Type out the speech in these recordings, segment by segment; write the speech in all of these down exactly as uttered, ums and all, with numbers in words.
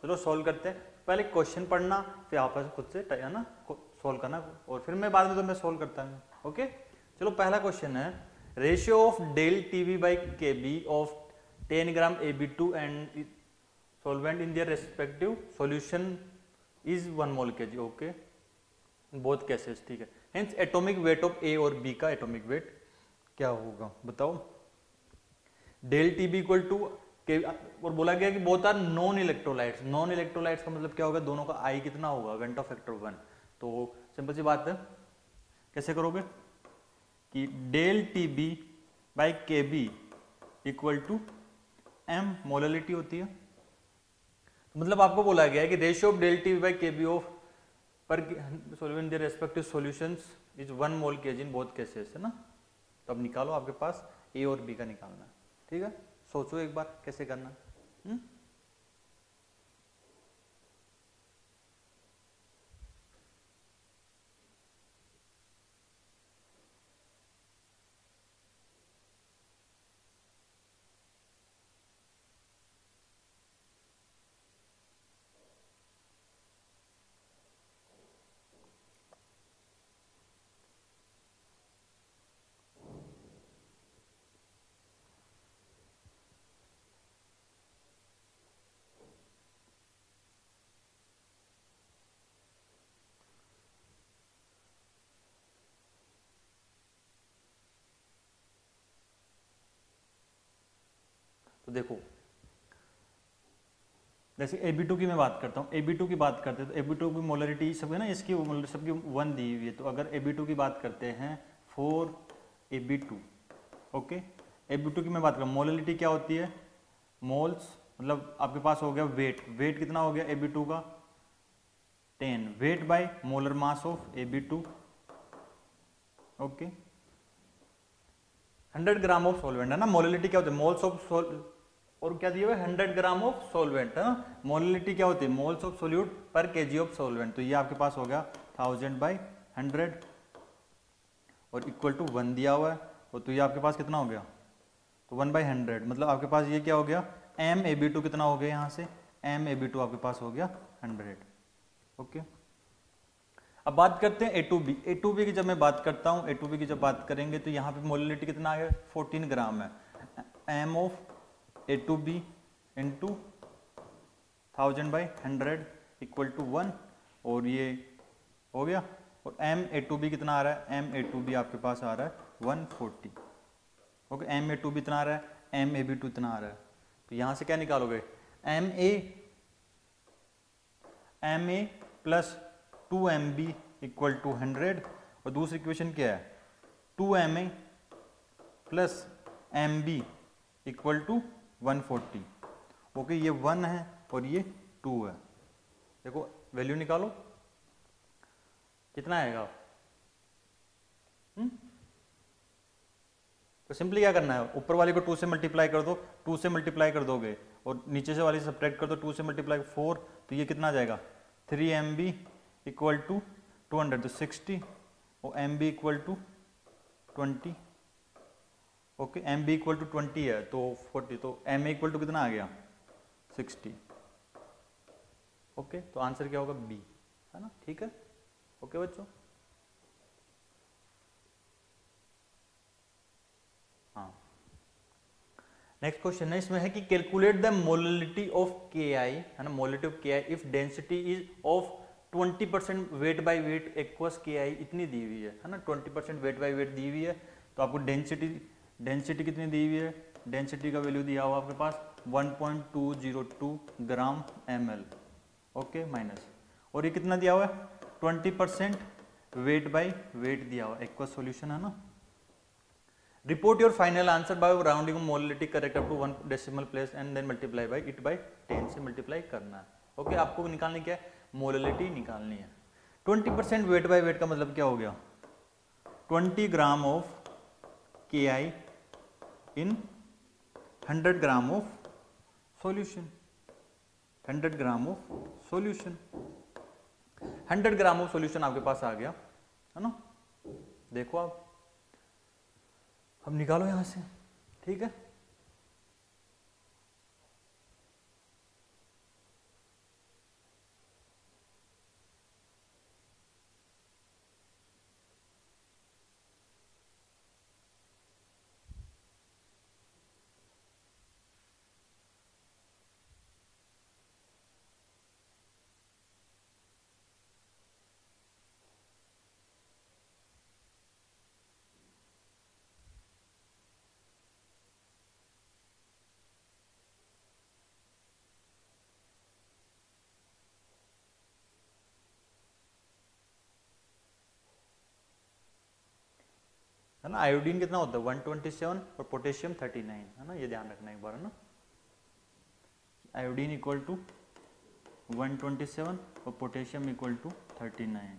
चलो सॉल्व करते हैं। पहले क्वेश्चन पढ़ना, फिर आपस खुद से है ना सॉल्व करना, और फिर मैं बाद में तो मैं सॉल्व करता हूँ। ओके चलो पहला क्वेश्चन है, ratio of del TV by K B of ten gram A B two and solvent in their respective solution is one mole K G. Okay both cases, ठीक है। Hence atomic weight of A और B का atomic weight क्या होगा बताओ। Del T B equal to K, और बोला गया कि both are non electrolytes. Non electrolytes का मतलब क्या होगा, दोनों का आई कितना होगा, वेंट ऑफ फैक्टर वन। तो सिंपल सी बात है, कैसे करोगे कि del T B by K B equal to M molarity होती है। मतलब आपको बोला गया है कि ratio of del T B by K B of per solvent their respective solutions is one mole K G in both cases, है ना। तो अब निकालो, आपके पास ए और बी का निकालना है, ठीक है। सोचो एक बार कैसे करना। हुँ? तो देखो जैसे ए बी टू की मैं बात करता हूँ, ए बी टू की बात करते हैं तो ए बी टू की मोलरिटी सब है ना, इसकी सबकी वन दी हुई है। तो अगर ए बी टू की बात करते हैं four A B two, okay. A B two की मैं बात करूँ, मोलरिटी क्या होती है, मोल्स, मतलब आपके पास हो गया वेट, वेट कितना हो गया ए बी टू का ten, weight by molar mass of A B two, okay. Hundred gram of solvent है ना, मोलरिटी क्या होती है, मोल्स ऑफ और क्या दिया हुआ है हंड्रेड ग्राम ऑफ सॉल्वेंट, है ना। मोलरिटी क्या होती है, moles of solute per KG of solvent. तो ये आपके पास हो गया थाउजेंड बाई हंड्रेड और इक्वल टू वन दिया हुआ है। और तो ये आपके पास कितना हो गया, तो वन बाई हंड्रेड, मतलब आपके पास ये क्या हो गया, एम ए बी टू कितना हो गया, यहाँ से एम ए बी टू आपके पास हो गया हंड्रेड, ओके। अब बात करते हैं A two B. A two B की जब मैं बात करता हूँ, ए टू बी की जब बात करेंगे तो यहाँ पे मोलरिटी कितना आ गया, फोर्टीन ग्राम है। M of A two B into thousand by hundred equal to one, और ये हो गया। और एम ए टू बी कितना आ रहा है, एम ए टू बी आपके पास आ रहा है one forty, okay. M A two B इतना आ रहा है, एम ए बी टू इतना आ रहा है। तो यहाँ से क्या निकालोगे, M A M A plus two M B equal to hundred, और दूसरी इक्वेशन क्या है, two M A plus M B equal to one forty, okay. ये वन है और ये टू है। देखो वैल्यू निकालो कितना आएगा। हम्म तो सिंपली क्या करना है, ऊपर वाले को टू से मल्टीप्लाई कर दो, टू से मल्टीप्लाई कर दोगे और नीचे से वाले से सब्ट्रैक्ट कर दो, टू से मल्टीप्लाई फोर, तो ये कितना आ जाएगा, three M B equal to two hundred, तो सिक्सटी, और M B equal to twenty, okay. M B equal to twenty है तो फोर्टी, तो एम ए इक्वल टू कितना आ गया, सिक्सटी, ओके। तो आंसर क्या होगा, बी, है ना, ठीक है, ओके बच्चों। हाँ नेक्स्ट क्वेश्चन है, इसमें है कि calculate the molarity of K आई, है ना, molarity of K I if density is of twenty percent weight by weight aqueous K I, इतनी दी हुई है, है ना, twenty percent weight by weight दी हुई है। तो आपको डेंसिटी डेंसिटी कितनी दी हुई है, डेंसिटी का वैल्यू दिया हुआ आपके पास one point two zero two gram ML okay, ओके माइनस, और ये कितना दिया हुआ है, twenty percent weight by weight दिया हुआ, एक्वस सॉल्यूशन है ना। Report your final answer by rounding molarity correct up to one decimal place and then multiply by it by ten से मल्टीप्लाई करना है, ओके। आपको निकालनी क्या है, मोलरिटी निकालनी है। Twenty percent weight by weight का मतलब क्या हो गया, twenty gram of K I in hundred gram of solution, hundred gram of solution, hundred gram of solution आपके पास आ गया, है ना। देखो आप अब निकालो यहां से, ठीक है। है ना। आयोडीन कितना होता है वन ट्वेंटी सेवन और पोटेशियम थर्टी नाइन, है ना, ये ध्यान रखना एक बार, है ना। Iodine equal to one twenty seven और potassium equal to thirty nine.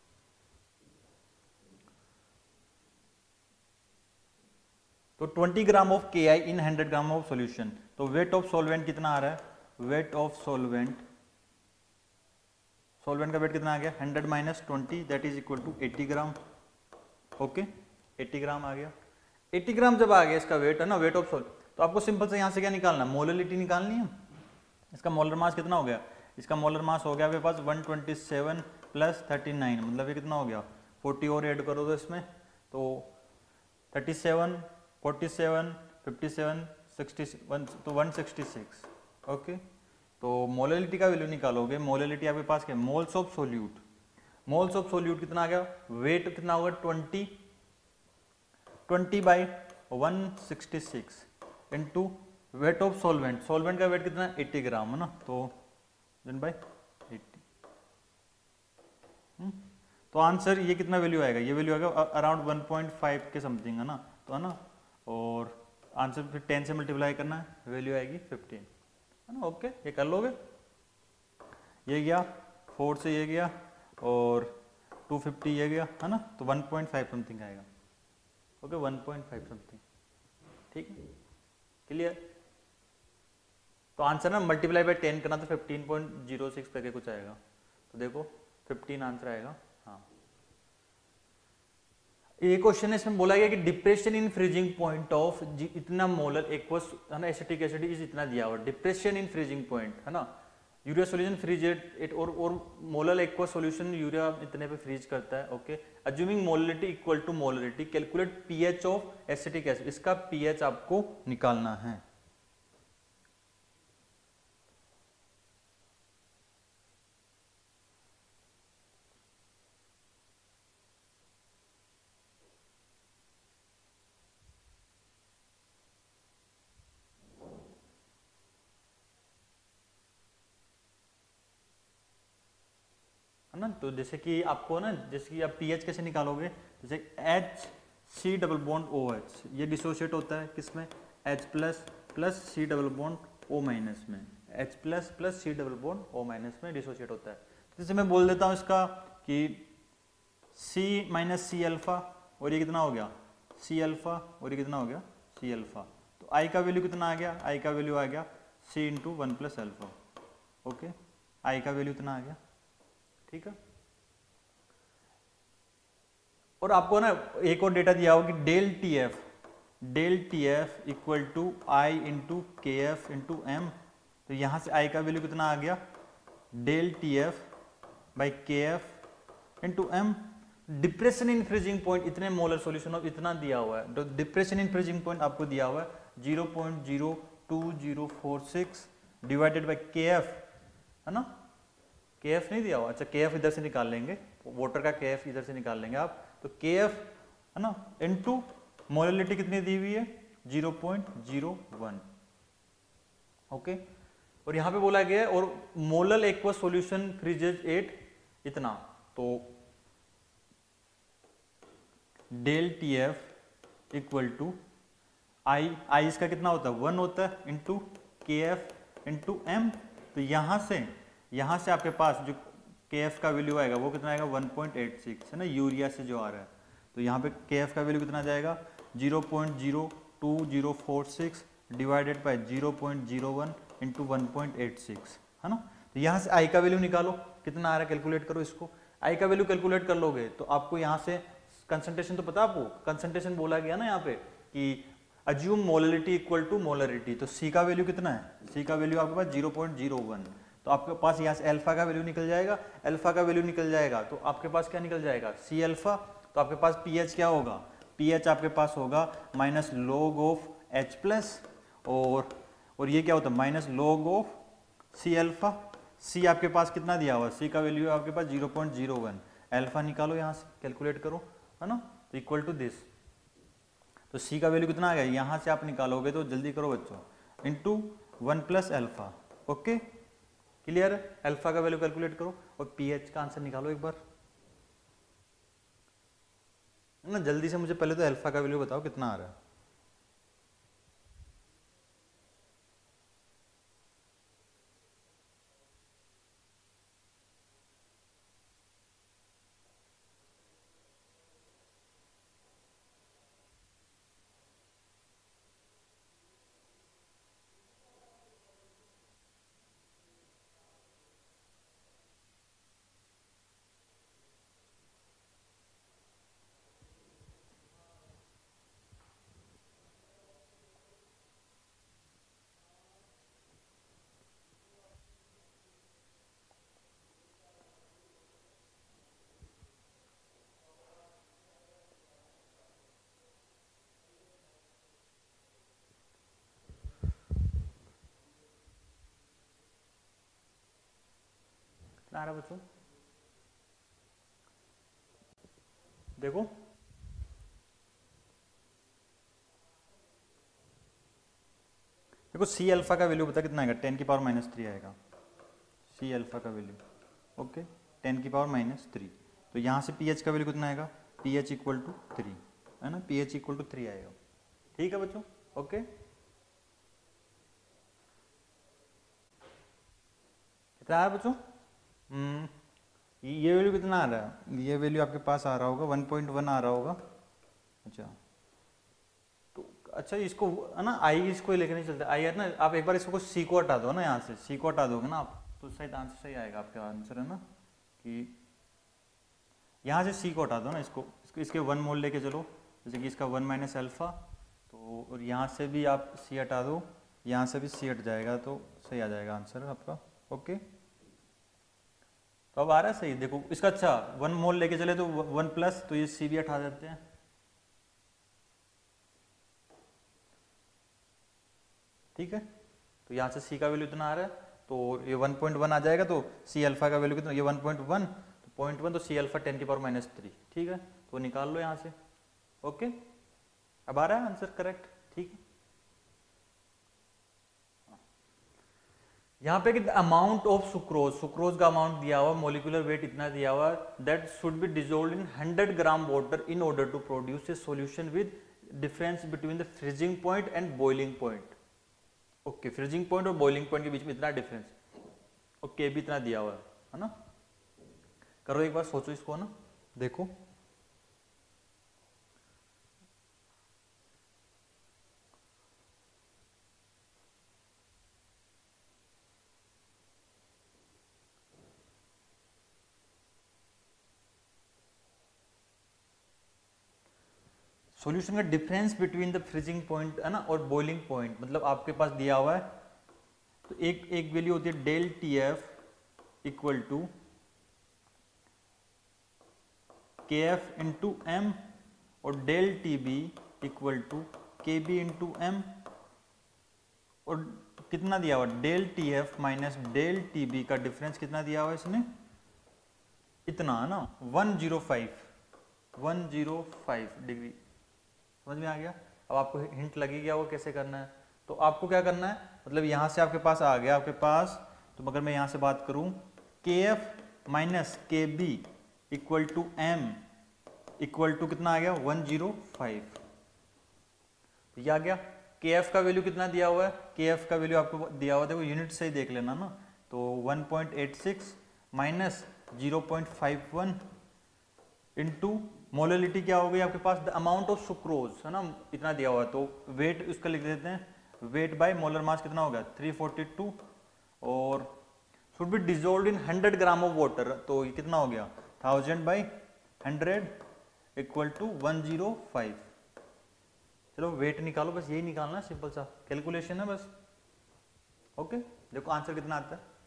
तो twenty gram of K I in hundred gram of solution. तो वेट ऑफ सॉल्वेंट कितना आ रहा है, वेट ऑफ सॉल्वेंट, सॉल्वेंट का वेट कितना आ गया hundred minus twenty that is equal to eighty gram. Okay, eighty gram आ गया। एटी ग्राम जब आ गया इसका वेट, है ना, वेट ऑफ सॉल्वेंट, तो आपको सिंपल से यहां से क्या निकालना है, मोलरिटी निकालनी है। इसका मोलर मास कितना हो गया, इसका मोलर मास हो गया आपके पास one twenty seven plus thirty nine, मतलब ये कितना हो गया फोर्टी और ऐड करो तो इसमें, तो thirty seven, forty seven, fifty seven, sixty one, तो वन सिक्सटी सिक्स। ओके, तो मोलरिटी का वैल्यू निकालोगे, मोलरिटी आपके पास क्या, moles of solute, moles of solute कितना आ गया, वेट कितना होगा twenty, twenty by one sixty six into weight of solvent, solvent का वेट कितना है एटी ग्राम, है ना, तो डिवाइड बाई एटी। तो आंसर ये कितना वैल्यू आएगा, ये वैल्यू आएगा अराउंड वन पॉइंट फाइव के समथिंग, है ना, तो है ना, और आंसर फिर टेन से मल्टीप्लाई करना है, वैल्यू आएगी फिफ्टीन, है ना। ओके, ये कर लोगे, ये गया फोर से ये गया और टू फिफ्टी ये गया, है ना, तो वन पॉइंट फाइव समथिंग आएगा। Okay, one point five something, ठीक है, क्लियर। तो आंसर ना मल्टीप्लाई बाय टेन करना तो फिफ्टीन पॉइंट जीरो सिक्स करके कुछ आएगा, तो देखो फिफ्टीन आंसर आएगा। हाँ, ये क्वेश्चन है, इसमें बोला गया कि depression in freezing point of इतना मोलर एक्वस, है ना, एसिटिक एसिड इज इतना दिया हुआ, डिप्रेशन इन फ्रीजिंग पॉइंट, है ना, यूरिया सॉल्यूशन फ्रीज इट और और मोलर एक्वस सॉल्यूशन यूरिया इतने पे फ्रीज करता है। Okay, assuming molarity equal to molarity, calculate pH of acetic acid, इसका पीएच आपको निकालना है। है ना, तो जैसे कि आपको ना, जैसे कि आप पीएच कैसे निकालोगे, जैसे H C double bond O H, ये डिसोशिएट होता है किसमें, H plus plus C double bond O minus में, H plus plus C double bond O minus में डिसोशिएट होता है। जैसे मैं बोल देता हूँ इसका कि सी माइनस सी अल्फा, और ये कितना हो गया सी अल्फा, और ये कितना हो गया सी अल्फा, तो आई का वैल्यू कितना आ गया, आई का वैल्यू आ गया C into one plus alpha. Okay, I का वैल्यू कितना आ गया, ठीक है। और आपको ना एक और डेटा दिया होगा कि del T F, del T F equal to I into K F into M, तो यहां से आई का वैल्यू कितना आ गया, del T F by K F into M. Depression in freezing point, इतने मोलर सॉल्यूशन ऑफ इतना दिया हुआ है, तो डिप्रेशन इन फ्रीजिंग पॉइंट आपको दिया हुआ है zero point zero two zero four six divided by K F, है ना, के एफ नहीं दिया हुआ, अच्छा के एफ इधर से निकाल लेंगे, वाटर का के एफ इधर से निकाल लेंगे आप, तो के एफ, है ना, इनटू मोलरिटी कितनी दी हुई है zero point zero one. Okay, और यहां पे बोला गया है और molar aqueous solution freezes at इतना, तो del T F equal to I, I इसका कितना होता है वन होता है into K F into M, तो यहां से यहां से आपके पास जो के एफ का वैल्यू आएगा वो कितना आएगा वन पॉइंट एट सिक्स, है ना, यूरिया से जो आ रहा है, तो यहाँ पे के एफ का वैल्यू कितना जाएगा zero point zero two zero four six divided by zero point zero one into one point eight six, है ना। तो यहाँ से आई का वैल्यू निकालो कितना आ रहा है, कैलकुलेट करो इसको, आई का वैल्यू कैलकुलेट कर लोगे तो आपको यहाँ से कंसंट्रेशन तो पता आपको, कंसंट्रेशन बोला गया ना यहाँ पे कि assume molarity equal to molarity, तो सी का वैल्यू कितना है, सी का वैल्यू आपके पास जीरो पॉइंट जीरो वन, तो आपके पास यहाँ से अल्फा का वैल्यू निकल जाएगा, अल्फा का वैल्यू निकल जाएगा तो आपके पास क्या निकल जाएगा सी अल्फा, तो आपके पास पीएच क्या होगा, पीएच आपके पास होगा minus log of H plus, और और ये क्या होता है minus log of C alpha, C आपके पास कितना दिया हुआ, सी का वैल्यू आपके पास zero point zero one, alpha निकालो यहाँ से कैलकुलेट करो, है ना, तो इक्वल टू दिस, तो सी का वैल्यू कितना आ गया, यहाँ से आप निकालोगे तो जल्दी करो बच्चों, into one plus alpha. Okay, clear है, अल्फा का वैल्यू कैलकुलेट करो और पीएच का आंसर निकालो एक बार, ना जल्दी से मुझे पहले तो अल्फा का वैल्यू बताओ कितना आ रहा है। कितना आ रहा है बच्चों देखो, देखो सी अल्फा का वैल्यू बता कितना आएगा, टेन की पावर माइनस थ्री आएगा सी अल्फा का वैल्यू। ओके, टेन की पावर माइनस थ्री। तो यहाँ से पी एच का वैल्यू कितना आएगा, P H equal to three, है ना, P H equal to three आएगा। ठीक है बच्चों, ओके। कितना है बच्चों, हम्म ये वैल्यू कितना आ रहा है, ये वैल्यू आपके पास आ रहा होगा वन पॉइंट वन आ रहा होगा। अच्छा तो अच्छा इसको है ना आई इसको लेकर नहीं चलते, आई है ना, आप एक बार इसको सी को हटा दो ना, यहाँ से सी को हटा दोगे ना आप तो शायद आंसर सही आएगा आपका आंसर, है ना, कि यहाँ से सी को हटा दो ना, इसको इसको इसके वन मोल लेके चलो, जैसे कि इसका वन माइनस अल्फा, तो और यहाँ से भी आप सी हटा दो, यहाँ से भी सी हट जाएगा तो सही आ जाएगा आंसर आपका। ओके तो अब आ रहा है सही, देखो इसका अच्छा वन मोल लेके चले तो वन प्लस, तो ये सी भी हटा देते हैं। ठीक है, तो यहाँ से सी का वैल्यू इतना आ रहा है, तो ये वन पॉइंट वन आ जाएगा, तो सी अल्फा का वैल्यू कितना, ये वन पॉइंट वन, तो पॉइंट वन तो सी अल्फा टेन की पावर माइनस थ्री। ठीक है, तो निकाल लो यहाँ से। ओके, अब आ रहा है आंसर करेक्ट। ठीक है, यहाँ पे कि अमाउंट ऑफ सुक्रोज, सुक्रोज का अमाउंट दिया हुआ, मोलिकुलर वेट इतना दिया हुआ, that should be dissolve in hundred gram water in order to produce a solution with difference between the freezing point and boiling point. Okay, freezing point और boiling point के बीच में इतना डिफरेंस, ओके भी इतना दिया हुआ है, है ना। करो एक बार सोचो इसको ना, देखो सॉल्यूशन का difference between the freezing point है ना और बॉइलिंग पॉइंट, मतलब आपके पास दिया हुआ है, तो एक एक वैल्यू होती है del T F equal to K F into M और del T B equal to K B into M, और कितना दिया हुआ del T F minus del T B का डिफरेंस कितना दिया हुआ इसने, इतना है ना one zero five one zero five degree. समझ में आ गया, अब आपको हिंट लगी गया वो कैसे करना है। तो आपको क्या करना है, मतलब यहाँ से आपके पास आ गया आपके पास, तो अगर मैं यहाँ से बात करूँ K F minus K B equal to M equal to कितना आ गया वन जीरो फाइव। तो ये आ गया, के एफ का वैल्यू कितना दिया हुआ है, के एफ का वैल्यू आपको दिया हुआ है, देखो यूनिट से ही देख लेना ना, तो one point eight six minus zero point five one into molarity क्या हो गई आपके पास, द अमाउंट ऑफ सुक्रोज, है ना, इतना दिया हुआ है, तो वेट उसका लिख देते हैं, वेट बाय मोलर मास कितना होगा थ्री फोर्टी टू, और should be dissolve in hundred gram of water, तो ये कितना हो गया thousand by hundred equal to one zero five. चलो वेट निकालो, बस यही निकालना है, सिंपल सा कैलकुलेशन है बस। ओके, देखो आंसर कितना आता है,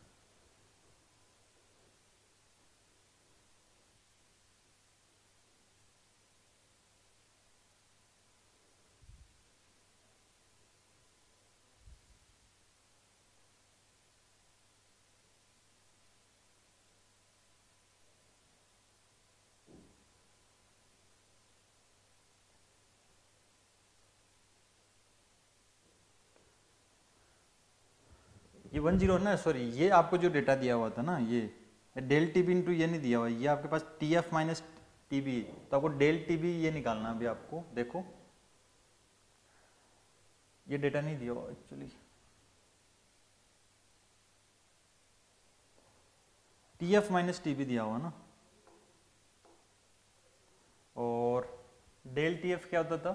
ये वन जीरो ना, सॉरी ये आपको जो डेटा दिया हुआ था ना, ये डेल टी बी इंटू ये नहीं दिया हुआ, ये आपके पास टी एफ माइनस टीबी, तो आपको डेल टीबी ये निकालना अभी आपको। देखो ये डेटा नहीं दिया actually, T F minus TB दिया हुआ ना, और डेल टी एफ क्या होता था,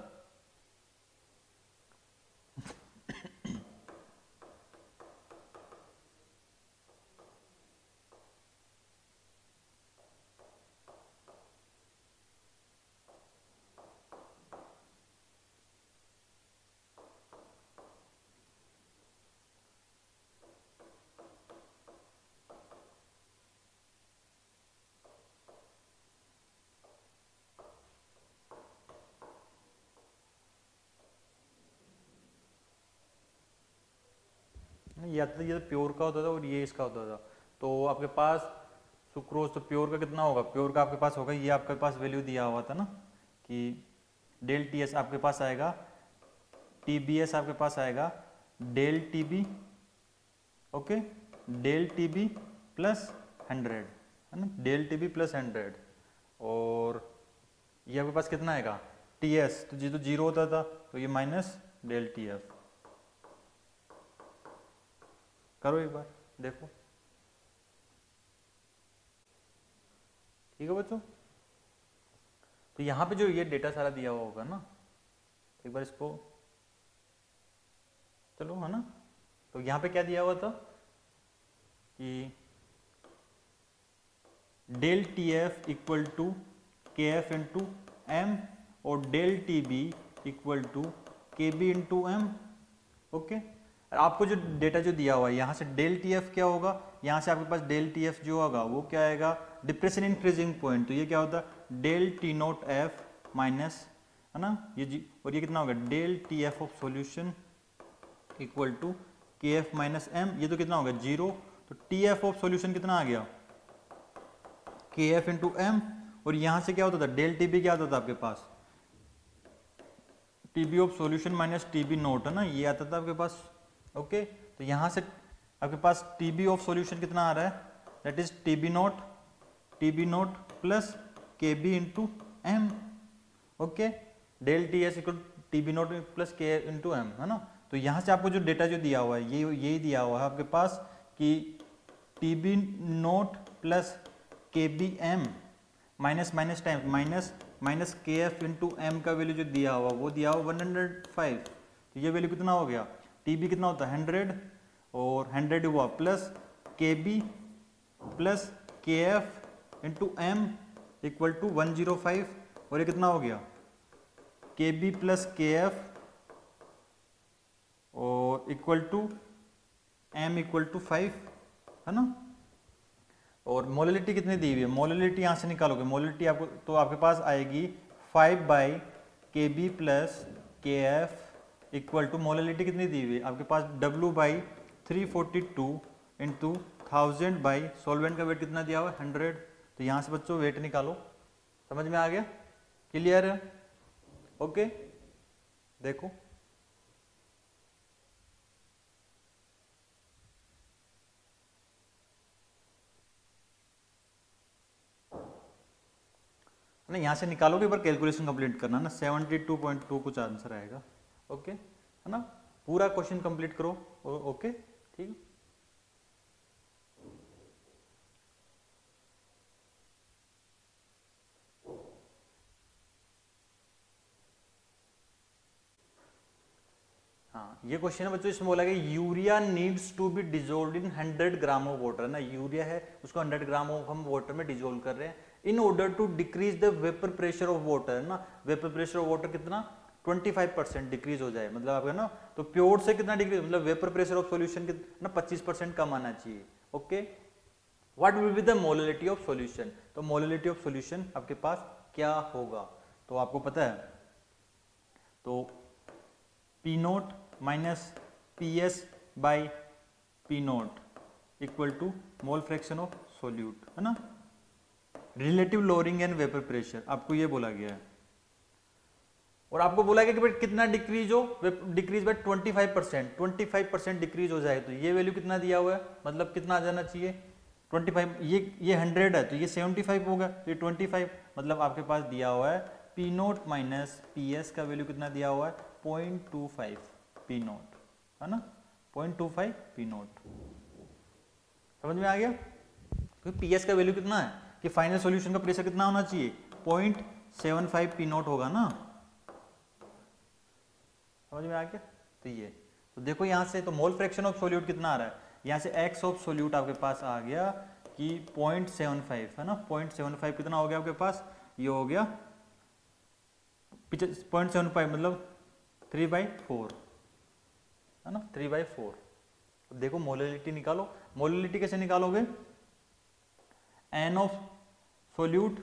या तो ये प्योर का होता था और ये इसका होता था। तो आपके पास सुक्रोज, तो प्योर का कितना होगा, प्योर का आपके पास होगा, ये आपके पास वैल्यू दिया हुआ था ना कि डेल टी एस आपके पास आएगा, टी बी एस आपके पास आएगा del T B, okay, del T B plus hundred, है ना, del T B plus hundred, और ये आपके पास कितना आएगा टी एस, तो जी तो जीरो होता था, तो ये माइनस डेल टी एफ। करो एक बार देखो, ठीक है बच्चों। तो यहां पे जो ये डेटा सारा दिया हुआ होगा ना, एक बार इसको चलो, है ना, तो यहां पे क्या दिया हुआ था कि del T F equal to K F into M और del T B equal to K B into M, okay. आपको जो डेटा जो दिया हुआ है यहाँ से डेल टी एफ क्या होगा, यहाँ से आपके पास डेल टी एफ जो होगा वो क्या आएगा, डिप्रेशन इंक्रीजिंग पॉइंट, तो ये क्या होता है del T note F minus, है ना, ये जी, और ये कितना होगा del T F of solution equal to K F minus M, ये तो कितना होगा जीरो, तो टी एफ ऑफ सॉल्यूशन कितना आ गया के एफ इंटू एम, और यहाँ से क्या होता था डेल टी बी क्या आता था आपके पास T B of solution minus T B naught, है ना, ये आता था आपके पास, ओके okay, तो यहां से आपके पास टी बी ऑफ सॉल्यूशन कितना आ रहा है, that is T B naught, T B naught plus K B into M, okay, del T S equal T B naught plus K into M, है ना। तो यहां से आपको जो डेटा जो दिया हुआ है ये यही दिया हुआ है आपके पास कि T B naught plus K B M minus minus time minus minus K F into M का वैल्यू जो दिया हुआ वो दिया हुआ वन हंड्रेड फाइव, तो ये वैल्यू कितना हो गया, टी बी कितना होता है हंड्रेड, और हंड्रेड हुआ plus K B plus K F into M equal to one zero five, और ये कितना हो गया K B plus K F और equal to M equal to five, है ना। और मोललिटी कितनी दी हुई है, मोललिटी यहाँ से निकालोगे, मोललिटी आपको तो आपके पास आएगी five by K B plus K F equal to molality कितनी दी हुई है आपके पास W by three forty two into thousand by solvent का वेट कितना दिया हुआ है हंड्रेड, तो यहाँ से बच्चों वेट निकालो, समझ में आ गया, क्लियर है, ओके। देखो ना, यहाँ से निकालोगे, एक बार कैलकुलेशन कंप्लीट करना ना, सेवेंटी टू पॉइंट टू कुछ आंसर आएगा, ओके, है ना, पूरा क्वेश्चन कंप्लीट करो, ओ, ओके, ठीक। हाँ, ये क्वेश्चन है बच्चों, इसमें बोला गया urea needs to be dissolve in hundred gram of water, ना, यूरिया है उसको हंड्रेड ग्राम ऑफ हम वाटर में डिजोल्व कर रहे हैं in order to decrease the vapour pressure of water, है ना, वेपर प्रेशर ऑफ वाटर कितना पच्चीस परसेंट डिक्रीज हो जाए, मतलब आपका ना, तो प्योर से कितना डिक्रीज, मतलब वेपर प्रेशर ऑफ सॉल्यूशन कितना पच्चीस परसेंट कम आना चाहिए, okay. What will be the molality of solution, तो मोललिटी ऑफ सॉल्यूशन आपके पास क्या होगा, तो आपको पता है, तो P note minus P S by P note equal to mole fraction of solute, है ना, relative lowering and vapour pressure आपको ये बोला गया है, और आपको बोला गया कि भाई कितना डिक्रीज हो, डिक्रीज बाय पच्चीस परसेंट, पच्चीस परसेंट डिक्रीज हो जाए, तो ये वैल्यू कितना दिया हुआ है, मतलब कितना आ जाना चाहिए पच्चीस, ये ये हंड्रेड है तो ये पचहत्तर होगा, तो ये पच्चीस, मतलब आपके पास दिया हुआ है P note minus P S का वैल्यू कितना दिया हुआ है, point two five P naught, है ना, point two five P naught. समझ में आ गया? तो पी एस का वैल्यू कितना है कि फाइनल सॉल्यूशन का प्रेशर कितना होना चाहिए, point seven five P naught होगा ना। समझ में आ गया? तो ये तो देखो यहाँ से तो मोल फ्रैक्शन ऑफ सोल्यूट कितना आ रहा है, यहाँ से एक्स ऑफ सोल्यूट आपके पास आ गया कि पॉइंट सेवन फाइव, है ना, पॉइंट सेवन फाइव कितना हो गया आपके पास, ये हो गया पॉइंट सेवन फाइव मतलब थ्री बाई फोर, है ना, थ्री बाई फोर। देखो मोलैलिटी निकालो, मोलैलिटी कैसे निकालोगे, N of solute,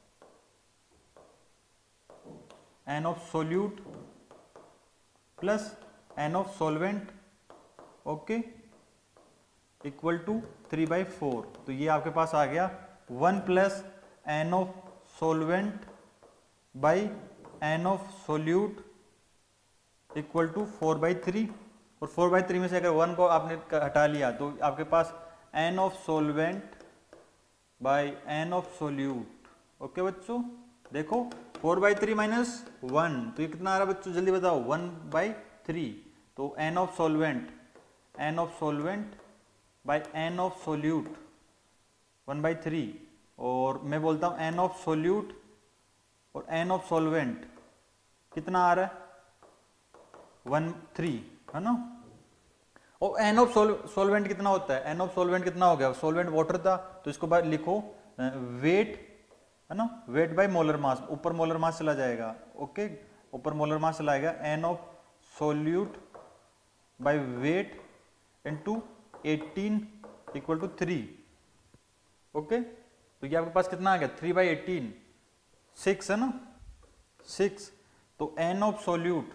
N of solute plus N of solvent, okay, equal to three by four. तो ये आपके पास आ गया one plus N of solvent by N of solute equal to four by three, और four by three में से अगर वन को आपने हटा लिया तो आपके पास N of solvent by N of solute. Okay बच्चों, देखो four by three minus one, तो ये कितना आ रहा है बच्चों, जल्दी बताओ, वन बाई थ्री। तो N of solvent, N of solvent by N of solute one by three, और मैं बोलता हूँ एन ऑफ सोल्यूट और एन ऑफ सॉल्वेंट कितना आ रहा है, वन थ्री, है ना। और एन ऑफ सॉल्वेंट कितना होता है, एन ऑफ सॉल्वेंट कितना हो गया, सॉल्वेंट वाटर था तो इसको बाद लिखो वेट, है ना, वेट बाय मोलर मास, ऊपर मोलर मास चला जाएगा, ओके, ऊपर मोलर मास चला जाएगा, N of solute by weight into eighteen equal to three, okay. तो ये आपके पास कितना आ गया, थ्री बाई एटीन, सिक्स, है ना, सिक्स। तो N of solute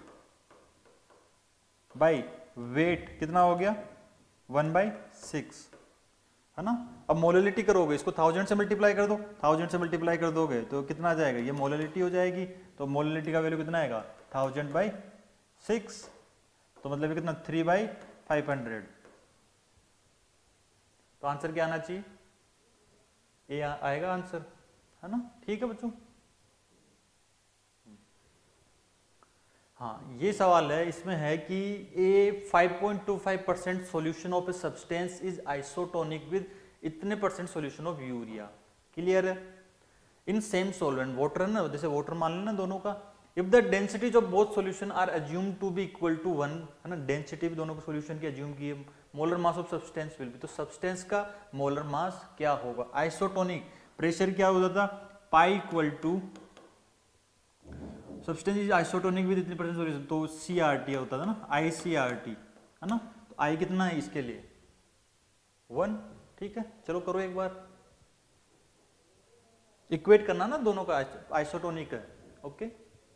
by weight कितना हो गया, वन बाई सिक्स, है ना। अब मोलैलिटी करोगे, इसको थाउजेंड से मल्टीप्लाई कर दो, थाउजेंड से मल्टीप्लाई कर दोगे तो कितना आ जाएगा, ये मोलैलिटी हो जाएगी। तो मोलैलिटी का वैल्यू कितना आएगा, थाउजेंड बाई सिक्स, तो मतलब कितना, थ्री बाई फाइव हंड्रेड। तो आंसर क्या आना चाहिए, ये आएगा आंसर, है ना। ठीक है बच्चों, हाँ ये सवाल है, इसमें है कि a five point two five percent solution of a substance is isotonic with इतने percent solution of urea, clear है। इन सेम सॉल्वेंट, वाटर है ना, जैसे वाटर मान लेना दोनों का, if the densities of both solution are assume to be equal to one, है ना, डेंसिटी भी दोनों को सॉल्यूशन की अज्यूम की है, molar mass of substance will be, तो सब्सटेंस का मोलर मास क्या होगा, आइसोटोनिक, प्रेशर क्या होता था, pi equal to substance is isotonic with इतने परसेंट सॉल्यूशन, तो सी आर टी होता था ना, आई सी आर टी, है ना। तो आई कितना है इसके लिए, वन, ठीक है। चलो करो एक बार, इक्वेट करना ना दोनों का, आइसोटोनिक है, ओके।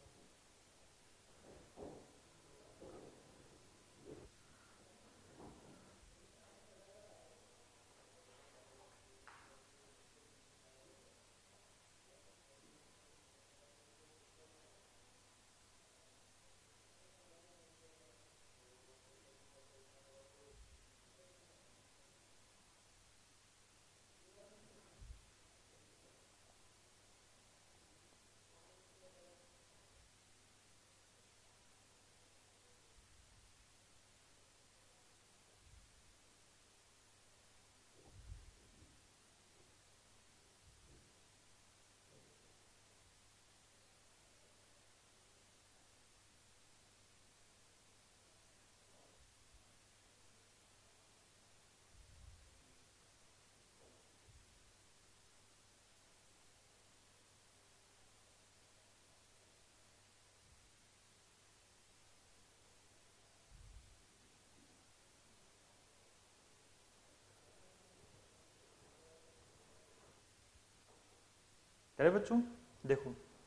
अरे बच्चों देखो,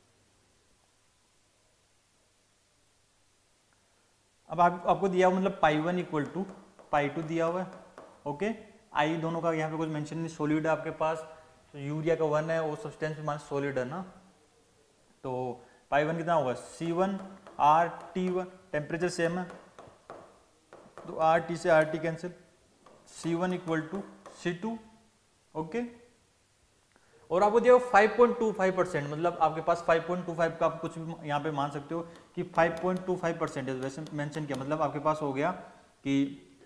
अब आप, आपको दिया हुआ मतलब pi one equal to pi two दिया हुआ है, ओके। आई दोनों का यहाँ पे कुछ मेंशन नहीं, सॉलिड है आपके पास, तो यूरिया का वन है, वो सब्सटेंस मान सॉलिड है ना, तो पाई वन कितना होगा, C one R T one, temperature same है तो आर टी से R T cancel, C one equal to C two, okay. और आपको दिया five point two five percent, मतलब आपके पास फाइव पॉइंट टू फाइव का आप कुछ भी यहाँ पे मान सकते हो कि five point two five percentage वैसे मेंशन किया, मतलब आपके पास हो गया कि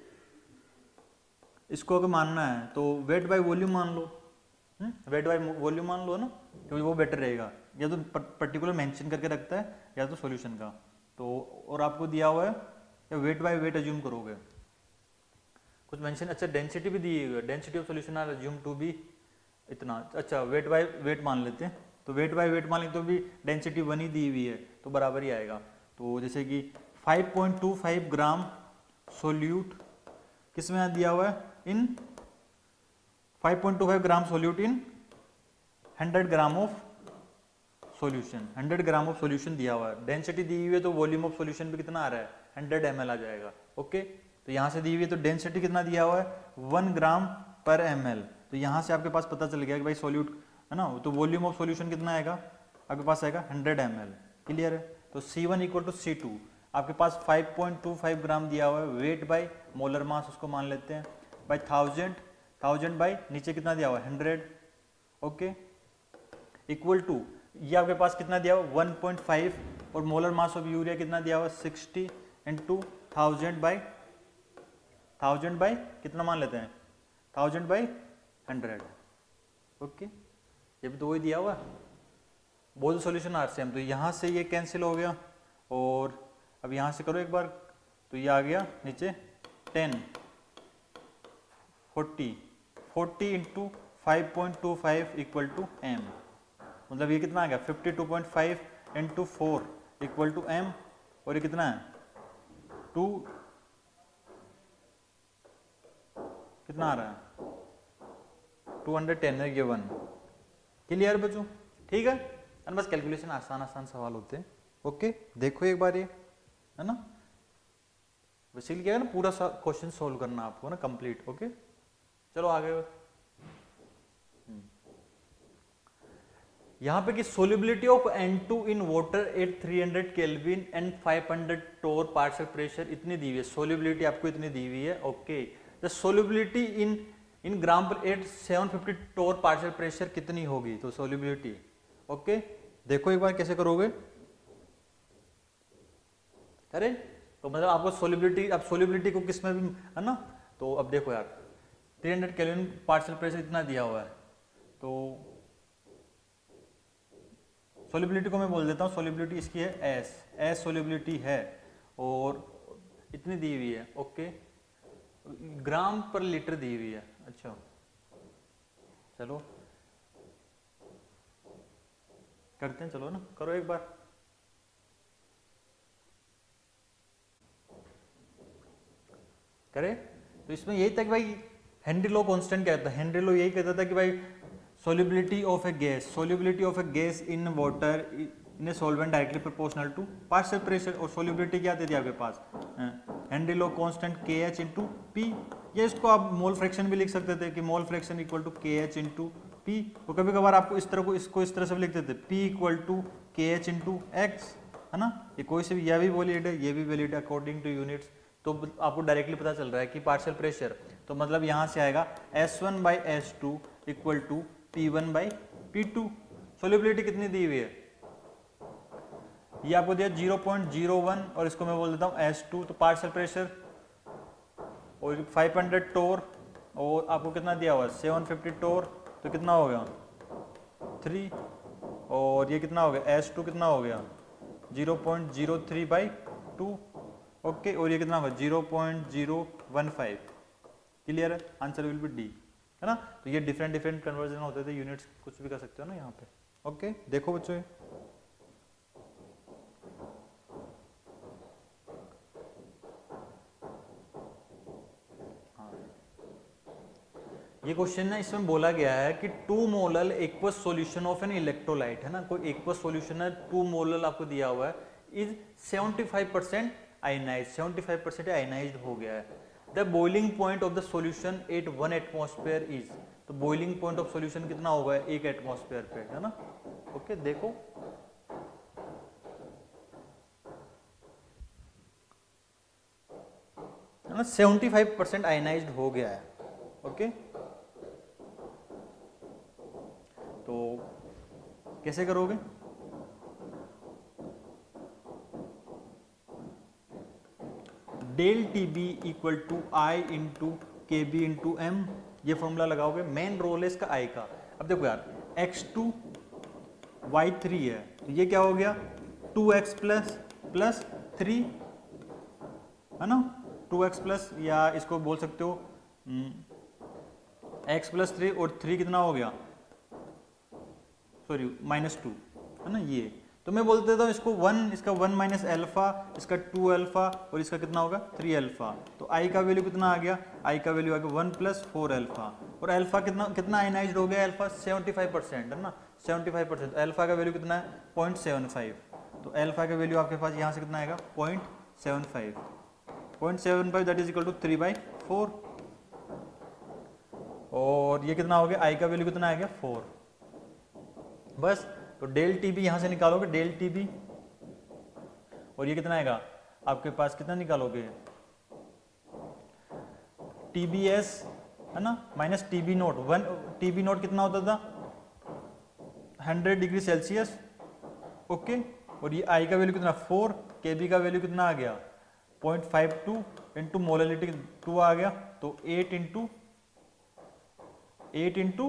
इसको अगर मानना है तो वेट बाय वॉल्यूम मान लो, वेट बाय वॉल्यूम मान लो ना, क्योंकि वो बेटर रहेगा, या तो पर्टिकुलर मेंशन करके रखता है या तो सॉल्यूशन का। तो और आपको दिया हुआ है या वेट बाय वेट अज्यूम करोगे, कुछ मेंशन, अच्छा डेंसिटी भी दी है, density of solution are assume to B इतना, अच्छा वेट बाय वेट मान लेते हैं, तो वेट बाय वेट मान लेते तो भी डेंसिटी वन ही दी हुई है तो बराबर ही आएगा। तो जैसे कि five point two five gram solute किस में दिया हुआ है, in five point two five gram solute in hundred gram of solution, hundred gram of solution दिया हुआ है, डेंसिटी दी हुई है तो वॉल्यूम ऑफ सॉल्यूशन भी कितना आ रहा है, हंड्रेड एम एल आ जाएगा। ओके, तो यहाँ से दी हुई है तो डेंसिटी कितना दिया हुआ है, वन ग्राम पर एम एल, तो यहाँ से आपके पास पता चल गया कि भाई सॉल्यूट है ना, तो वॉल्यूम ऑफ सॉल्यूशन कितना आएगा आपके पास आएगा हंड्रेड एम एल। क्लियर है, तो C one equal to C two, आपके पास five point two five gram दिया हुआ है, वेट बाय मोलर मास उसको मान लेते हैं, बाय थाउजेंड, थाउजेंड बाय नीचे कितना दिया हुआ है हंड्रेड, ओके, इक्वल टू ये आपके पास कितना दिया हुआ वन पॉइंट फाइव, और मोलर मास ऑफ यूरिया कितना दिया हुआ sixty into thousand by thousand by कितना मान लेते हैं थाउजेंड बाई हंड्रेड। ओके, ये भी तो वही दिया हुआ, बोथ सॉल्यूशन आर सेम, तो यहाँ से ये कैंसिल हो गया, और अब यहाँ से करो एक बार, तो ये आ गया नीचे ten, forty, forty into five point two five equal to M, मतलब ये कितना आ गया fifty two point five into four equal to M, और ये कितना है टू, कितना आ रहा है टू हंड्रेड टेन है ये वन। क्लियर बच्चों, ठीक है, और बस कैलकुलेशन आसान आसान सवाल होते हैं। ओके, देखो एक बार ये है ना, बेसिकली क्या है ना, पूरा क्वेश्चन सोल्व करना आपको ना कंप्लीट। ओके, चलो आगे। यहाँ पे कि solubility of N two in water at three hundred kelvin and five hundred torr partial pressure इतनी दी हुई है, सोल्युबिलिटी आपको इतनी दी हुई है। Okay, the solubility in in gram per at seven fifty torr partial pressure कितनी होगी, तो सोल्युबिलिटी। ओके, देखो एक बार कैसे करोगे, अरे तो मतलब आपको सोल्युबिलिटी, अब सोल्युबिलिटी को किस में भी है ना, तो अब देखो यार three hundred kelvin partial pressure इतना दिया हुआ है, तो सोल्युबिलिटी को मैं बोल देता हूँ, सोल्युबिलिटी इसकी है एस, एस सोल्युबिलिटी है और इतनी दी हुई है। ओके, ग्राम पर लीटर दी हुई है। अच्छा चलो करते हैं, चलो ना करो एक बार। करे तो इसमें यही था कि भाई हेनरी लॉ कांस्टेंट क्या था, हेनरी लॉ यही कहता था कि भाई solubility of a gas, solubility of a gas in water in a solvent directly proportional to partial pressure, और solubility क्या देती है आपके पास, Henry law constant K H into P, या इसको आप मोल फ्रैक्शन भी लिख सकते थे कि mole fraction equal to K H into P, तो कभी कभार आपको इस तरह को इसको इस तरह से भी लिखते थे P equal to K H into X, है ना, ये कोई से भी, यह भी वैलिड है ये भी वैलिड है अकॉर्डिंग टू यूनिट्स, तो आपको डायरेक्टली पता चल रहा है कि पार्शियल प्रेशर, तो मतलब यहाँ से आएगा S one by S two equal to P one by P two. Solubility कितनी दी हुई है, ये आपको दिया ज़ीरो पॉइंट ज़ीरो वन, और इसको मैं बोल देता हूँ एस टू, तो पार्शियल प्रेशर और फाइव हंड्रेड टोर, और आपको कितना दिया हुआ है सेवन फिफ्टी टोर, तो कितना हो गया थ्री, और ये कितना हो गया एस टू कितना हो गया zero point zero three by two. Okay, और ये कितना होगा zero point zero one five. Clear है, आंसर विल बी डी, है ना। तो ये डिफरेंट डिफरेंट कन्वर्जन होते थे, यूनिट्स कुछ भी कर सकते हो ना यहाँ पे। ओके, देखो बच्चों ये हाँ, ये क्वेश्चन ना इसमें बोला गया है कि two molar aqueous solution of an electrolyte, है ना, कोई एक्वस सॉल्यूशन है, टू मोलर आपको दिया हुआ है, is seventy five percent ionize, seventy five percent ionized हो गया है। The boiling point of the solution at one atmosphere is, तो बॉइलिंग पॉइंट ऑफ सॉल्यूशन कितना होगा एक एटमॉस्फेयर पे, है ना। ओके, देखो है ना, सेवेंटी फाइव परसेंट आयनाइज्ड हो गया है। ओके, तो कैसे करोगे? Del T B equal to I into K B into M, ये फॉर्मूला लगाओगे। मेन रोल है इसका आई का। अब देखो यार, एक्स टू वाई थ्री है, तो ये क्या हो गया, two X plus plus three, है ना, टू एक्स प्लस, या इसको बोल सकते हो एक्स प्लस थ्री, और थ्री कितना हो गया, सॉरी माइनस टू, है ना ये। तो मैं बोल देता हूँ इसको वन, इसका वन माइनस एल्फा, इसका टू अल्फा, और इसका कितना होगा थ्री अल्फा। तो आई का वैल्यू कितना आ गया, आई का वैल्यू आ गया वन प्लस फोर अल्फा, और अल्फा कितना कितना आयनाइज्ड हो गया, अल्फा सेवेंटी फाइव परसेंट, है ना, सेवेंटी फाइव परसेंट। अल्फा का वैल्यू कितना है, पॉइंट सेवन फाइव। तो अल्फा का वैल्यू आपके पास यहाँ से कितना आएगा, point seven five, point seven five that is equal to three by four. और ये कितना हो गया, आई का वैल्यू कितना आ गया, फोर। बस, तो डेल टी बी यहां से निकालोगे, डेल टी बी, और ये कितना आएगा आपके पास, कितना निकालोगे, टी बी एस, है ना, minus T B note. One T B nought कितना होता था, हंड्रेड डिग्री सेल्सियस, ओके। और ये आई का वैल्यू कितना, फोर, के बी का वैल्यू कितना आ गया, point five two into molality two आ गया, तो एट इंटू एट इंटू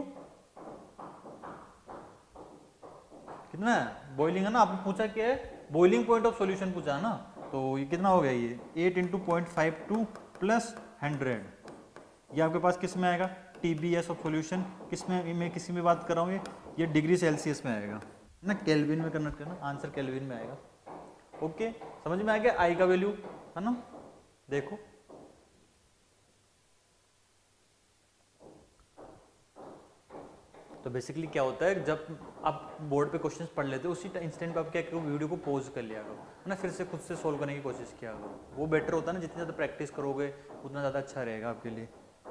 कितना है, बॉइलिंग, है ना, आपने पूछा क्या है, बॉइलिंग पॉइंट ऑफ सॉल्यूशन पूछा है ना, तो ये कितना हो गया, ये eight into point five two plus hundred, ये आपके पास किस में आएगा, T B S of solution, किस में, मैं किसी में बात कर रहा हूँ, ये ये डिग्री सेल्सियस में आएगा ना, केल्विन में कन्वर्ट करना, आंसर केल्विन में आएगा। ओके, समझ में आ गया आई का वैल्यू, है ना। देखो तो बेसिकली क्या होता है, जब आप बोर्ड पे क्वेश्चंस पढ़ लेते हो, उसी इंस्टेंट पे आप क्या करो, वीडियो को पॉज कर लिया करो, है ना, फिर से खुद से सोल्व करने की कोशिश किया करो, वो बेटर होता है ना, जितनी ज़्यादा प्रैक्टिस करोगे उतना ज़्यादा अच्छा रहेगा आपके लिए।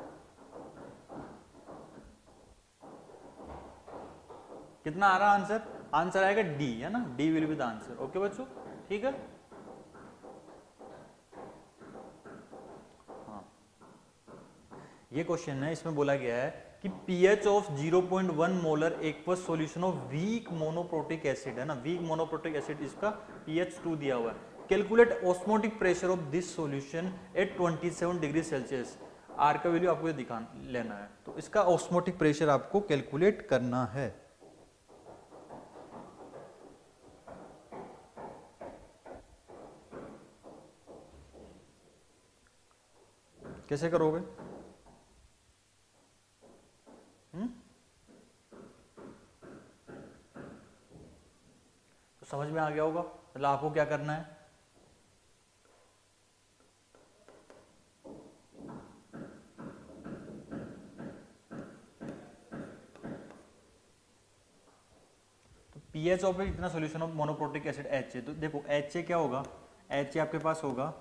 कितना आ रहा आंसर, आंसर आएगा डी, है ना, D will be the answer. Okay बच्चों, ठीक है। हाँ, ये क्वेश्चन है, इसमें बोला गया है कि pH of zero point one molar aqueous solution of weak monoprotic acid, है ना, वीक मोनोप्रोटिक एसिड, इसका pH टू दिया हुआ है। Calculate osmotic pressure of this solution at twenty seven degree Celsius. R का वैल्यू आपको दिखा लेना है, तो इसका ऑस्मोटिक प्रेशर आपको कैलकुलेट करना है। कैसे करोगे, हम्म तो समझ में आ गया होगा, मतलब आपको क्या करना है, तो pH ऑफ इतना solution of monoprotic acid H A, तो देखो एच ए क्या होगा, एच ए आपके पास होगा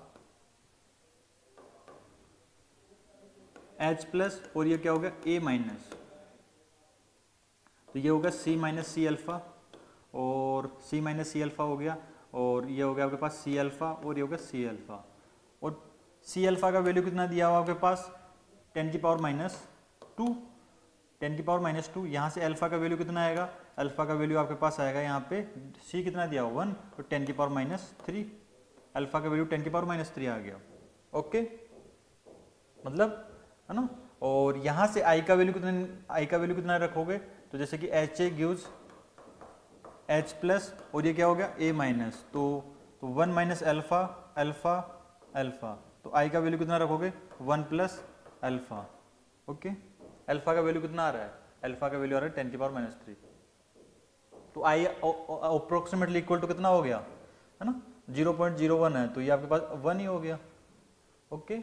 H प्लस, और ये क्या हो गया A माइनस, तो ये होगा C माइनस सी अल्फा, और C माइनस सी अल्फा हो गया, और ये हो गया आपके पास C अल्फा, और ये हो गया C अल्फा, और C अल्फा का वैल्यू कितना दिया हुआ आपके पास, टेन की पावर माइनस टू, टेन की पावर माइनस टू। यहाँ से अल्फा का वैल्यू कितना आएगा, अल्फा का वैल्यू आपके पास आएगा यहाँ पे C कितना दिया हुआ वन, तो टेन की पावर माइनस थ्री, अल्फा का वैल्यू टेन की पावर माइनस थ्री आ गया। ओके, मतलब है ना। और यहाँ से आई का वैल्यू कितना, आई का वैल्यू कितना रखोगे, तो जैसे कि H A gives H plus, और ये क्या हो गया ए माइनस, तो तो one minus alpha alpha alpha, तो आई का वैल्यू कितना रखोगे, one plus alpha. Okay, alpha का वैल्यू कितना आ रहा है, अल्फा का वैल्यू आ रहा है टेन की पावर माइनस थ्री, तो आई अप्रोक्सीमेटली इक्वल टू कितना हो गया, है ना, जीरो पॉइंट जीरो वन है, तो ये आपके पास वन ही हो गया। ओके,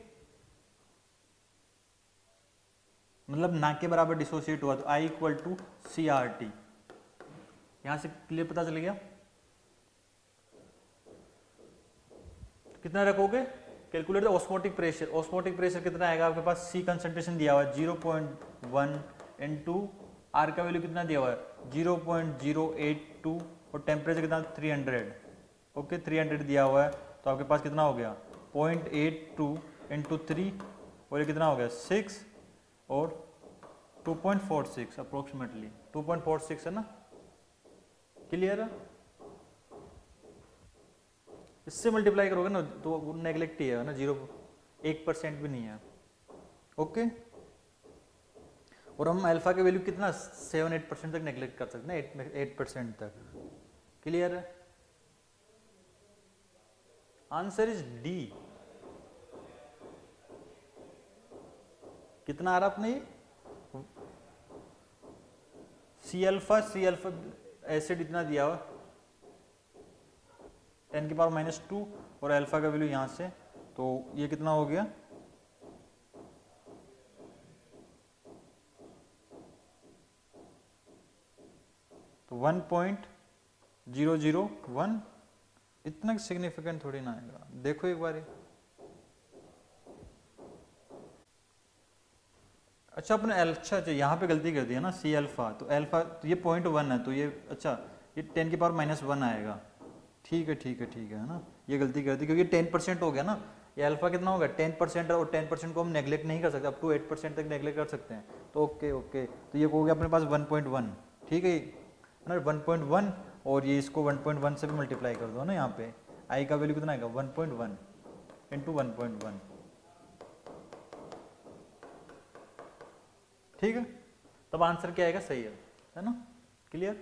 मतलब ना के बराबर डिसोसिएट हुआ, तो I equal to C R T, यहां से क्लियर पता चल गया। कितना रखोगे, calculate the osmotic pressure, osmotic pressure कितना आएगा आपके पास, सी कंसंट्रेशन दिया हुआ है zero point one into R का वैल्यू कितना दिया हुआ है zero point zero eight two, और टेम्परेचर कितना three hundred. Okay, three hundred दिया हुआ है, तो आपके पास कितना हो गया point eight two into three, और ये कितना हो गया सिक्स, और two point four six approximately two point four six है ना, क्लियर है। इससे मल्टीप्लाई करोगे ना तो नेग्लेक्ट ही है ना, जीरो एक परसेंट भी नहीं है। ओके, और हम अल्फा के वैल्यू कितना सेवन एट परसेंट तक नेग्लेक्ट कर सकते हैं, एट एट परसेंट तक, क्लियर है। Answer is D. कितना आ रहा अपने ये C alpha, C alpha acid इतना दिया हुआ टेन की पावर माइनस टू और अल्फा का वैल्यू यहां से, तो ये कितना हो गया तो one point zero zero one, इतना सिग्निफिकेंट थोड़ी ना आएगा। देखो एक बार, अच्छा अपने अच्छा अच्छा यहाँ पे गलती कर दी है ना, सी अल्फा, तो अल्फा तो ये पॉइंट वन है, तो ये अच्छा ये टेन की पावर माइनस वन आएगा। ठीक है ठीक है ठीक है ना, ये गलती कर दी क्योंकि टेन परसेंट हो गया ना, ये अल्फा कितना होगा टेन परसेंट, और टेन परसेंट को हम नेग्लेक्ट नहीं कर सकते, अप टू एट परसेंट तक नेग्लेक्ट कर सकते हैं। तो ओके ओके, तो ये हो गया अपने पास वन पॉइंट वन, ठीक है ना, वन पॉइंट वन, और ये इसको वन पॉइंट वन से भी मल्टीप्लाई कर दो ना, यहाँ पे आई का वैल्यू कितना आएगा one point one into one point one, ठीक है। तब आंसर क्या आएगा, सही है है ना, क्लियर।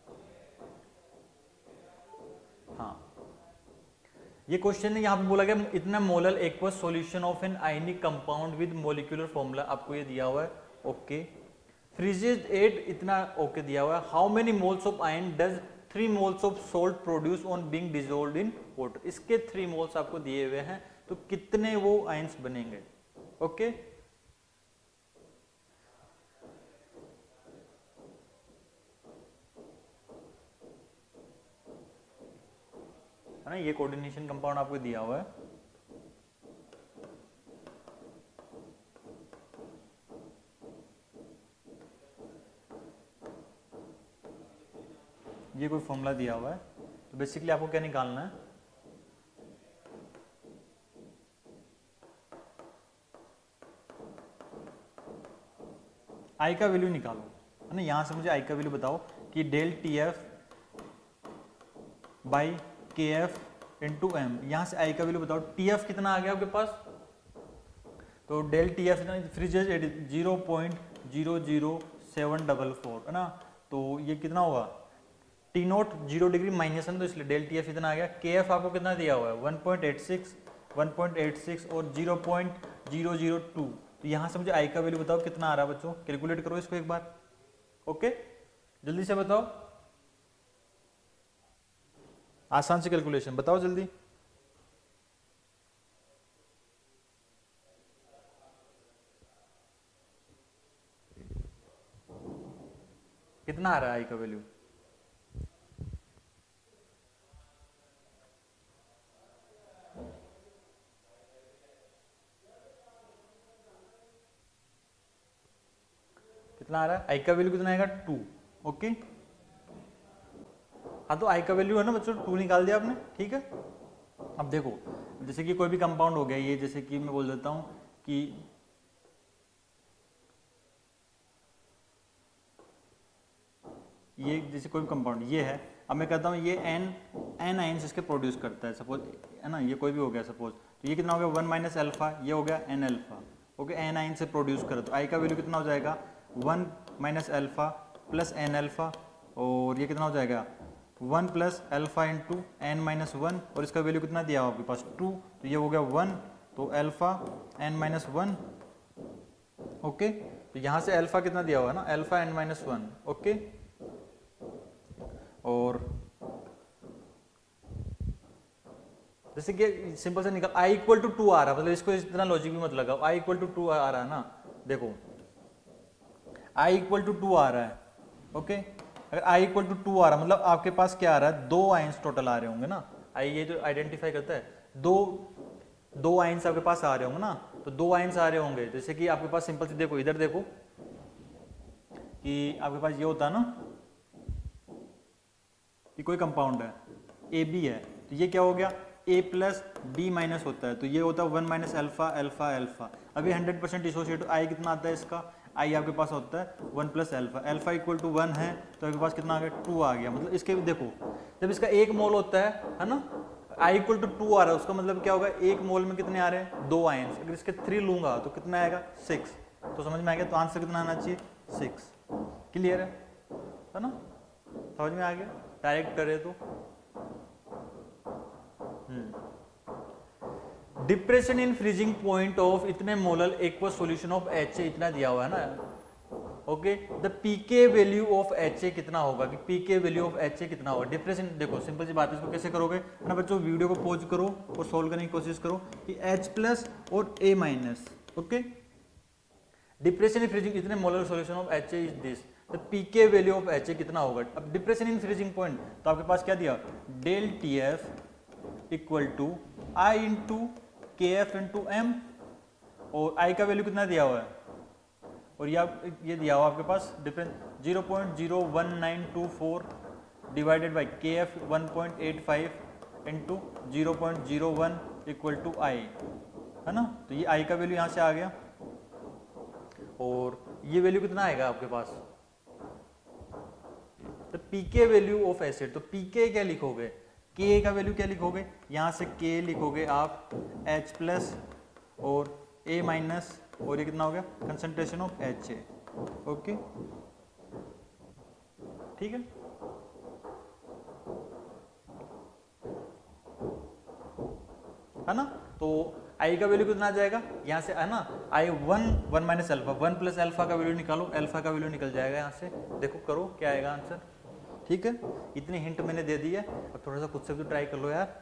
हाँ, ये क्वेश्चन है, यहाँ पे बोला गया इतना molar aqueous solution of an ionic compound with molecular formula, आपको ये दिया हुआ है, ओके। फ्रीजेज एट इतना ओके दिया हुआ है। How many moles of ion does three moles of salt produce on being dissolved in water, इसके थ्री मोल्स आपको दिए हुए हैं, तो कितने वो आयन्स बनेंगे, ओके। है ना, ये कोऑर्डिनेशन कंपाउंड आपको दिया हुआ है, ये कोई फॉर्मूला दिया हुआ है, तो बेसिकली आपको क्या निकालना है, आई का वैल्यू निकालो, है ना। यहां से मुझे आई का वैल्यू बताओ कि del T F by K F into M, यहां से आई का वैल्यू बताओ। टी एफ कितना आ गया आपके पास, तो del T F freezes zero point zero zero seven double four, है ना, तो ये कितना होगा T nought zero degree minus है, तो इसलिए डेल टी एफ इतना आ गया। के एफ आपको कितना दिया हुआ है one point eight six, one point eight six और zero point zero zero two, तो यहां से मुझे आई का वैल्यू बताओ कितना आ रहा है बच्चों, कैलकुलेट करो इसको एक बार, ओके जल्दी से बताओ, आसान से कैलकुलेशन बताओ जल्दी। कितना आ रहा है आई का वैल्यू, कितना आ रहा है, आई का वैल्यू कितना आएगा टू, ओके। हाँ तो आई का वैल्यू है ना बच्चों टू निकाल दिया आपने, ठीक है। अब देखो जैसे कि कोई भी कंपाउंड हो गया, ये जैसे कि मैं बोल देता हूं कि ये जैसे कोई भी कंपाउंड ये है, अब मैं कहता हूँ ये एन एन आयन्स इसके प्रोड्यूस करता है, सपोज है ना, ये कोई भी हो गया सपोज, तो ये कितना हो गया वन माइनस अल्फा, ये हो गया N alpha, okay. N ion से प्रोड्यूस करा तो आई का वैल्यू कितना हो जाएगा one minus alpha plus N alpha, और ये कितना हो जाएगा one plus alpha into N minus one, और इसका वैल्यू कितना दिया हुआ आपके पास टू, तो ये हो गया वन, तो alpha N minus one, okay. तो यहाँ से अल्फा कितना दिया हुआ है ना, alpha N minus one, okay. और जैसे कि सिंपल से निकल आई इक्वल टू टू आ रहा है, मतलब इसको इतना लॉजिक भी मत लगाओ, आई इक्वल टू टू आ रहा है ना, देखो आई इक्वल टू टू आ रहा है, ओके। अगर आई इक्वल टू टू आ रहा है मतलब आपके पास क्या आ रहा है, दो आयंस टोटल आ रहे होंगे ना, आई ये जो आइडेंटिफाई करता है, दो दो आयंस आपके पास आ रहे होंगे ना, तो दो आयंस आ रहे होंगे, जैसे कि आपके पास सिंपल से देखो इधर देखो कि आपके पास ये होता है ना कि कोई कंपाउंड है ए बी है, तो ये क्या हो गया ए प्लस डी माइनस होता है, तो ये होता है one minus alpha alpha alpha. अभी हंड्रेड परसेंट डिसोसिएट, आई कितना आता है इसका, आई आपके पास होता है one plus alpha, alpha equal to one है तो आपके पास कितना आ गया, टू आ गया। मतलब इसके देखो जब इसका एक मोल होता है है ना, आई इक्वल टू टू आ रहा है, उसका मतलब क्या होगा, एक मोल में कितने आ रहे हैं, दो आयंस। अगर इसके थ्री लूंगा तो कितना आएगा, सिक्स। तो समझ में आ गया, तो आंसर कितना आना चाहिए, सिक्स। क्लियर है है ना, समझ में आ गया, डायरेक्ट करे तो। Depression in freezing point of इतने molar aqueous solution of H A, इतना दिया हुआ है ना। Okay, the pK value of H A कितना होगा, कि pK value of H A कितना होगा। डिप्रेशन देखो सिंपल सी बात है, इसको कैसे करोगे ना बच्चों, वीडियो को पॉज करो और सोल्व करने की कोशिश करो कि एच प्लस और A minus. Okay, depression in freezing इतने molar solution of H A is this, the pK value of H A कितना होगा। अब डिप्रेशन इन फ्रीजिंग पॉइंट तो आपके पास क्या दिया, del T F equal to I into K F into M, और आई का वैल्यू कितना दिया हुआ है, और ये ये दिया हुआ आपके पास difference zero point zero one nine two four divided by K F one point eight five into zero point zero one equal to I, है ना। तो ये आई का वैल्यू यहाँ से आ गया, और ये वैल्यू कितना आएगा आपके पास, तो पीके वैल्यू ऑफ एसिड। तो पीके क्या लिखोगे, के का वैल्यू क्या लिखोगे, यहाँ से के लिखोगे आप H प्लस और A माइनस, और ये कितना हो गया, concentration of H A. Okay ठीक है, है ना। तो आई का वैल्यू कितना आ जाएगा, यहाँ से है ना, I one one minus alpha, one plus alpha का वैल्यू निकालो, अल्फा का वैल्यू निकल जाएगा यहाँ से। देखो करो क्या आएगा आंसर, ठीक है। इतनी हिंट मैंने दे दी है, अब थोड़ा सा खुद से भी ट्राई कर लो यार।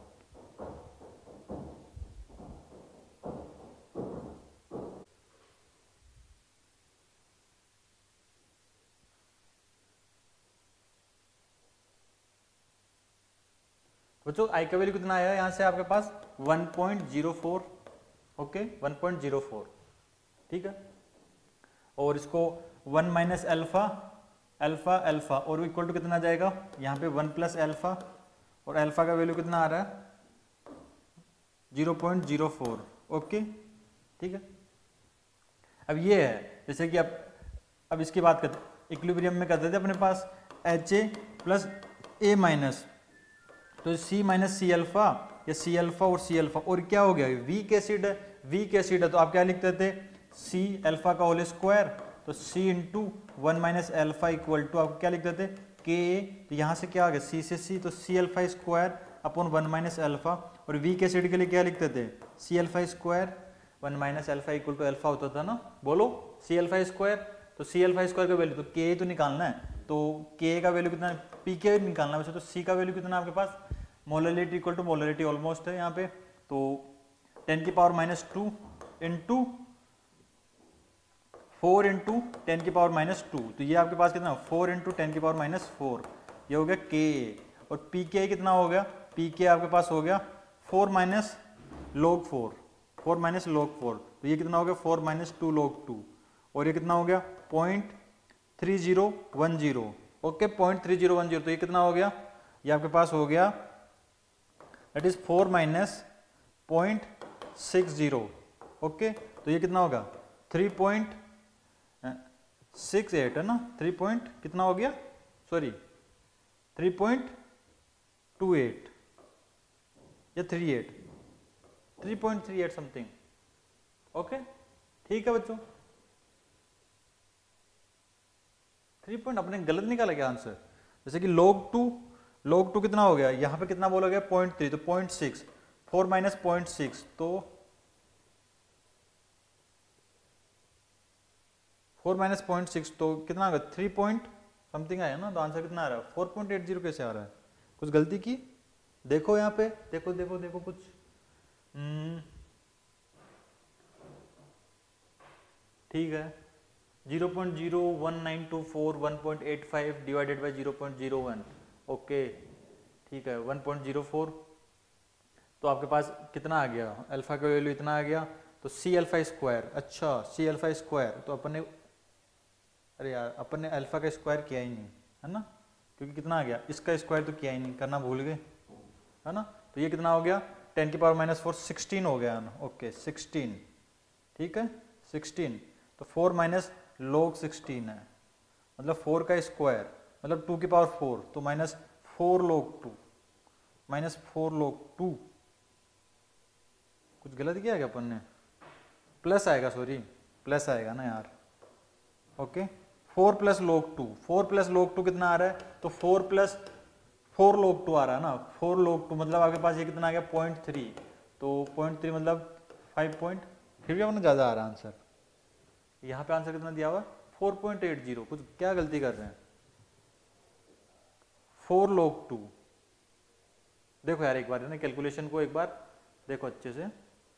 बच्चों आई का वैल्यू कितना आया यहाँ से आपके पास one point zero four, okay one point zero four, ठीक है। और इसको one minus alpha alpha alpha और इक्वल टू कितना आ जाएगा, यहाँ पे वन प्लस अल्फा, और अल्फा का वैल्यू कितना आ रहा है zero point zero four, okay ठीक है। अब ये है जैसे कि अब अब इसकी बात करते इक्विलिब्रियम में करते थे अपने पास H A plus A minus, तो सी माइनस सी अल्फा या सी अल्फा और सी अल्फा, और क्या हो गया वीक एसिड है, वीक एसिड है तो आप क्या लिखते थे सी अल्फा का होल स्क्वायर, तो C into one minus alpha equal to आप क्या लिखते थे के, तो यहाँ से क्या आ गया सी से सी, तो C alpha square upon one minus alpha, और वीक एसिड के लिए क्या लिखते थे C alpha square one minus alpha equal to alpha होता था ना, बोलो सी अल्फा स्क्वायर, तो सी अल्फा स्क्वायर का वैल्यू तो के तो निकालना है, तो के का वैल्यू कितना पी के निकालना है वैसे, तो सी का वैल्यू कितना आपके पास molarity equal to molarity almost है यहाँ पे, तो टेन की power minus two into four into ten की पावर माइनस टू, तो ये आपके पास कितना फोर इंटू टेन की पावर माइनस फोर, ये हो गया के, और पी के कितना हो गया, पी के आपके पास हो गया four minus log four, four minus log four, तो ये कितना हो गया four minus two log two, और ये कितना हो गया point three zero one zero, okay point three zero one zero, तो ये कितना हो गया, ये आपके पास हो गया that is four minus point six zero, okay तो ये कितना होगा थ्री पॉइंट सिक्स एट है ना, थ्री पॉइंट कितना हो गया sorry three point two eight या three eight three point three eight something, okay ठीक है बच्चों। थ्री पॉइंट अपने गलत निकाला गया आंसर, जैसे कि लॉग टू लॉग टू कितना हो गया, यहां पे कितना बोला गया पॉइंट थ्री, तो point six, four minus point six, तो फोर माइनस पॉइंट सिक्स, तो कितना आ गया थ्री पॉइंट समथिंग आया ना, तो आंसर कितना आ रहा है फोर पॉइंट एट जीरो, कैसे आ रहा है, कुछ गलती की, देखो यहाँ पे देखो देखो देखो कुछ ठीक है, zero point zero one nine two four one point eight five divided by zero point zero one, okay ठीक है वन पॉइंट जीरो फोर, तो आपके पास कितना आ गया अल्फा का वैल्यू इतना आ गया, तो सी अल्फा स्क्वायर, अच्छा सी अल्फा स्क्वायर, तो अपन ने अरे यार अपन ने अल्फा का स्क्वायर किया ही नहीं है ना, क्योंकि कितना आ गया इसका स्क्वायर तो किया ही नहीं, करना भूल गए है ना, तो ये कितना हो गया टेन की पावर माइनस फोर, सिक्सटीन हो गया ना, ओके सिक्सटीन, ठीक है सिक्सटीन, तो फोर माइनस लॉग सिक्सटीन है, मतलब फोर का स्क्वायर मतलब टू की पावर फोर, तो minus four log two, minus four log two. कुछ गलत किया क्या अपन ने? प्लस आएगा, सॉरी प्लस आएगा ना यार। Okay, four plus log two, four plus log two कितना आ रहा है? तो four plus four log two आ रहा है ना, फोर लॉग टू मतलब आपके पास ये कितना आ गया? पॉइंट थ्री, तो पॉइंट थ्री मतलब फाइव पॉइंट, फिर भी अपना ज़्यादा आ रहा है आंसर। यहाँ पे आंसर कितना दिया हुआ? Four point eight zero. कुछ क्या गलती कर रहे हैं? Four log two. देखो यार एक बार है ना, कैलकुलेशन को एक बार देखो अच्छे से।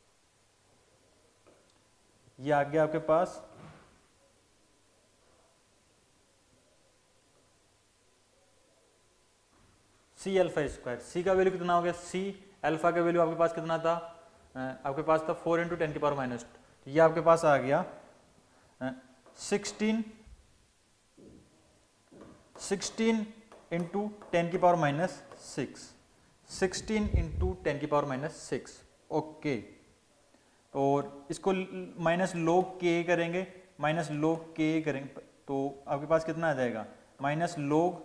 ये आ गया आपके पास सी अल्फा स्क्वायर। सी का वैल्यू कितना हो गया? सी अल्फा का वैल्यू आपके पास कितना था? आपके पास था फोर इंटू टेन की पावर माइनस, तो ये आपके पास आ गया सिक्सटीन, सिक्सटीन इंटू टेन की power minus six, sixteen into ten की पावर माइनस सिक्स। ओके, और इसको माइनस लॉग के करेंगे, माइनस लॉग के करेंगे तो आपके पास कितना आ जाएगा? Minus log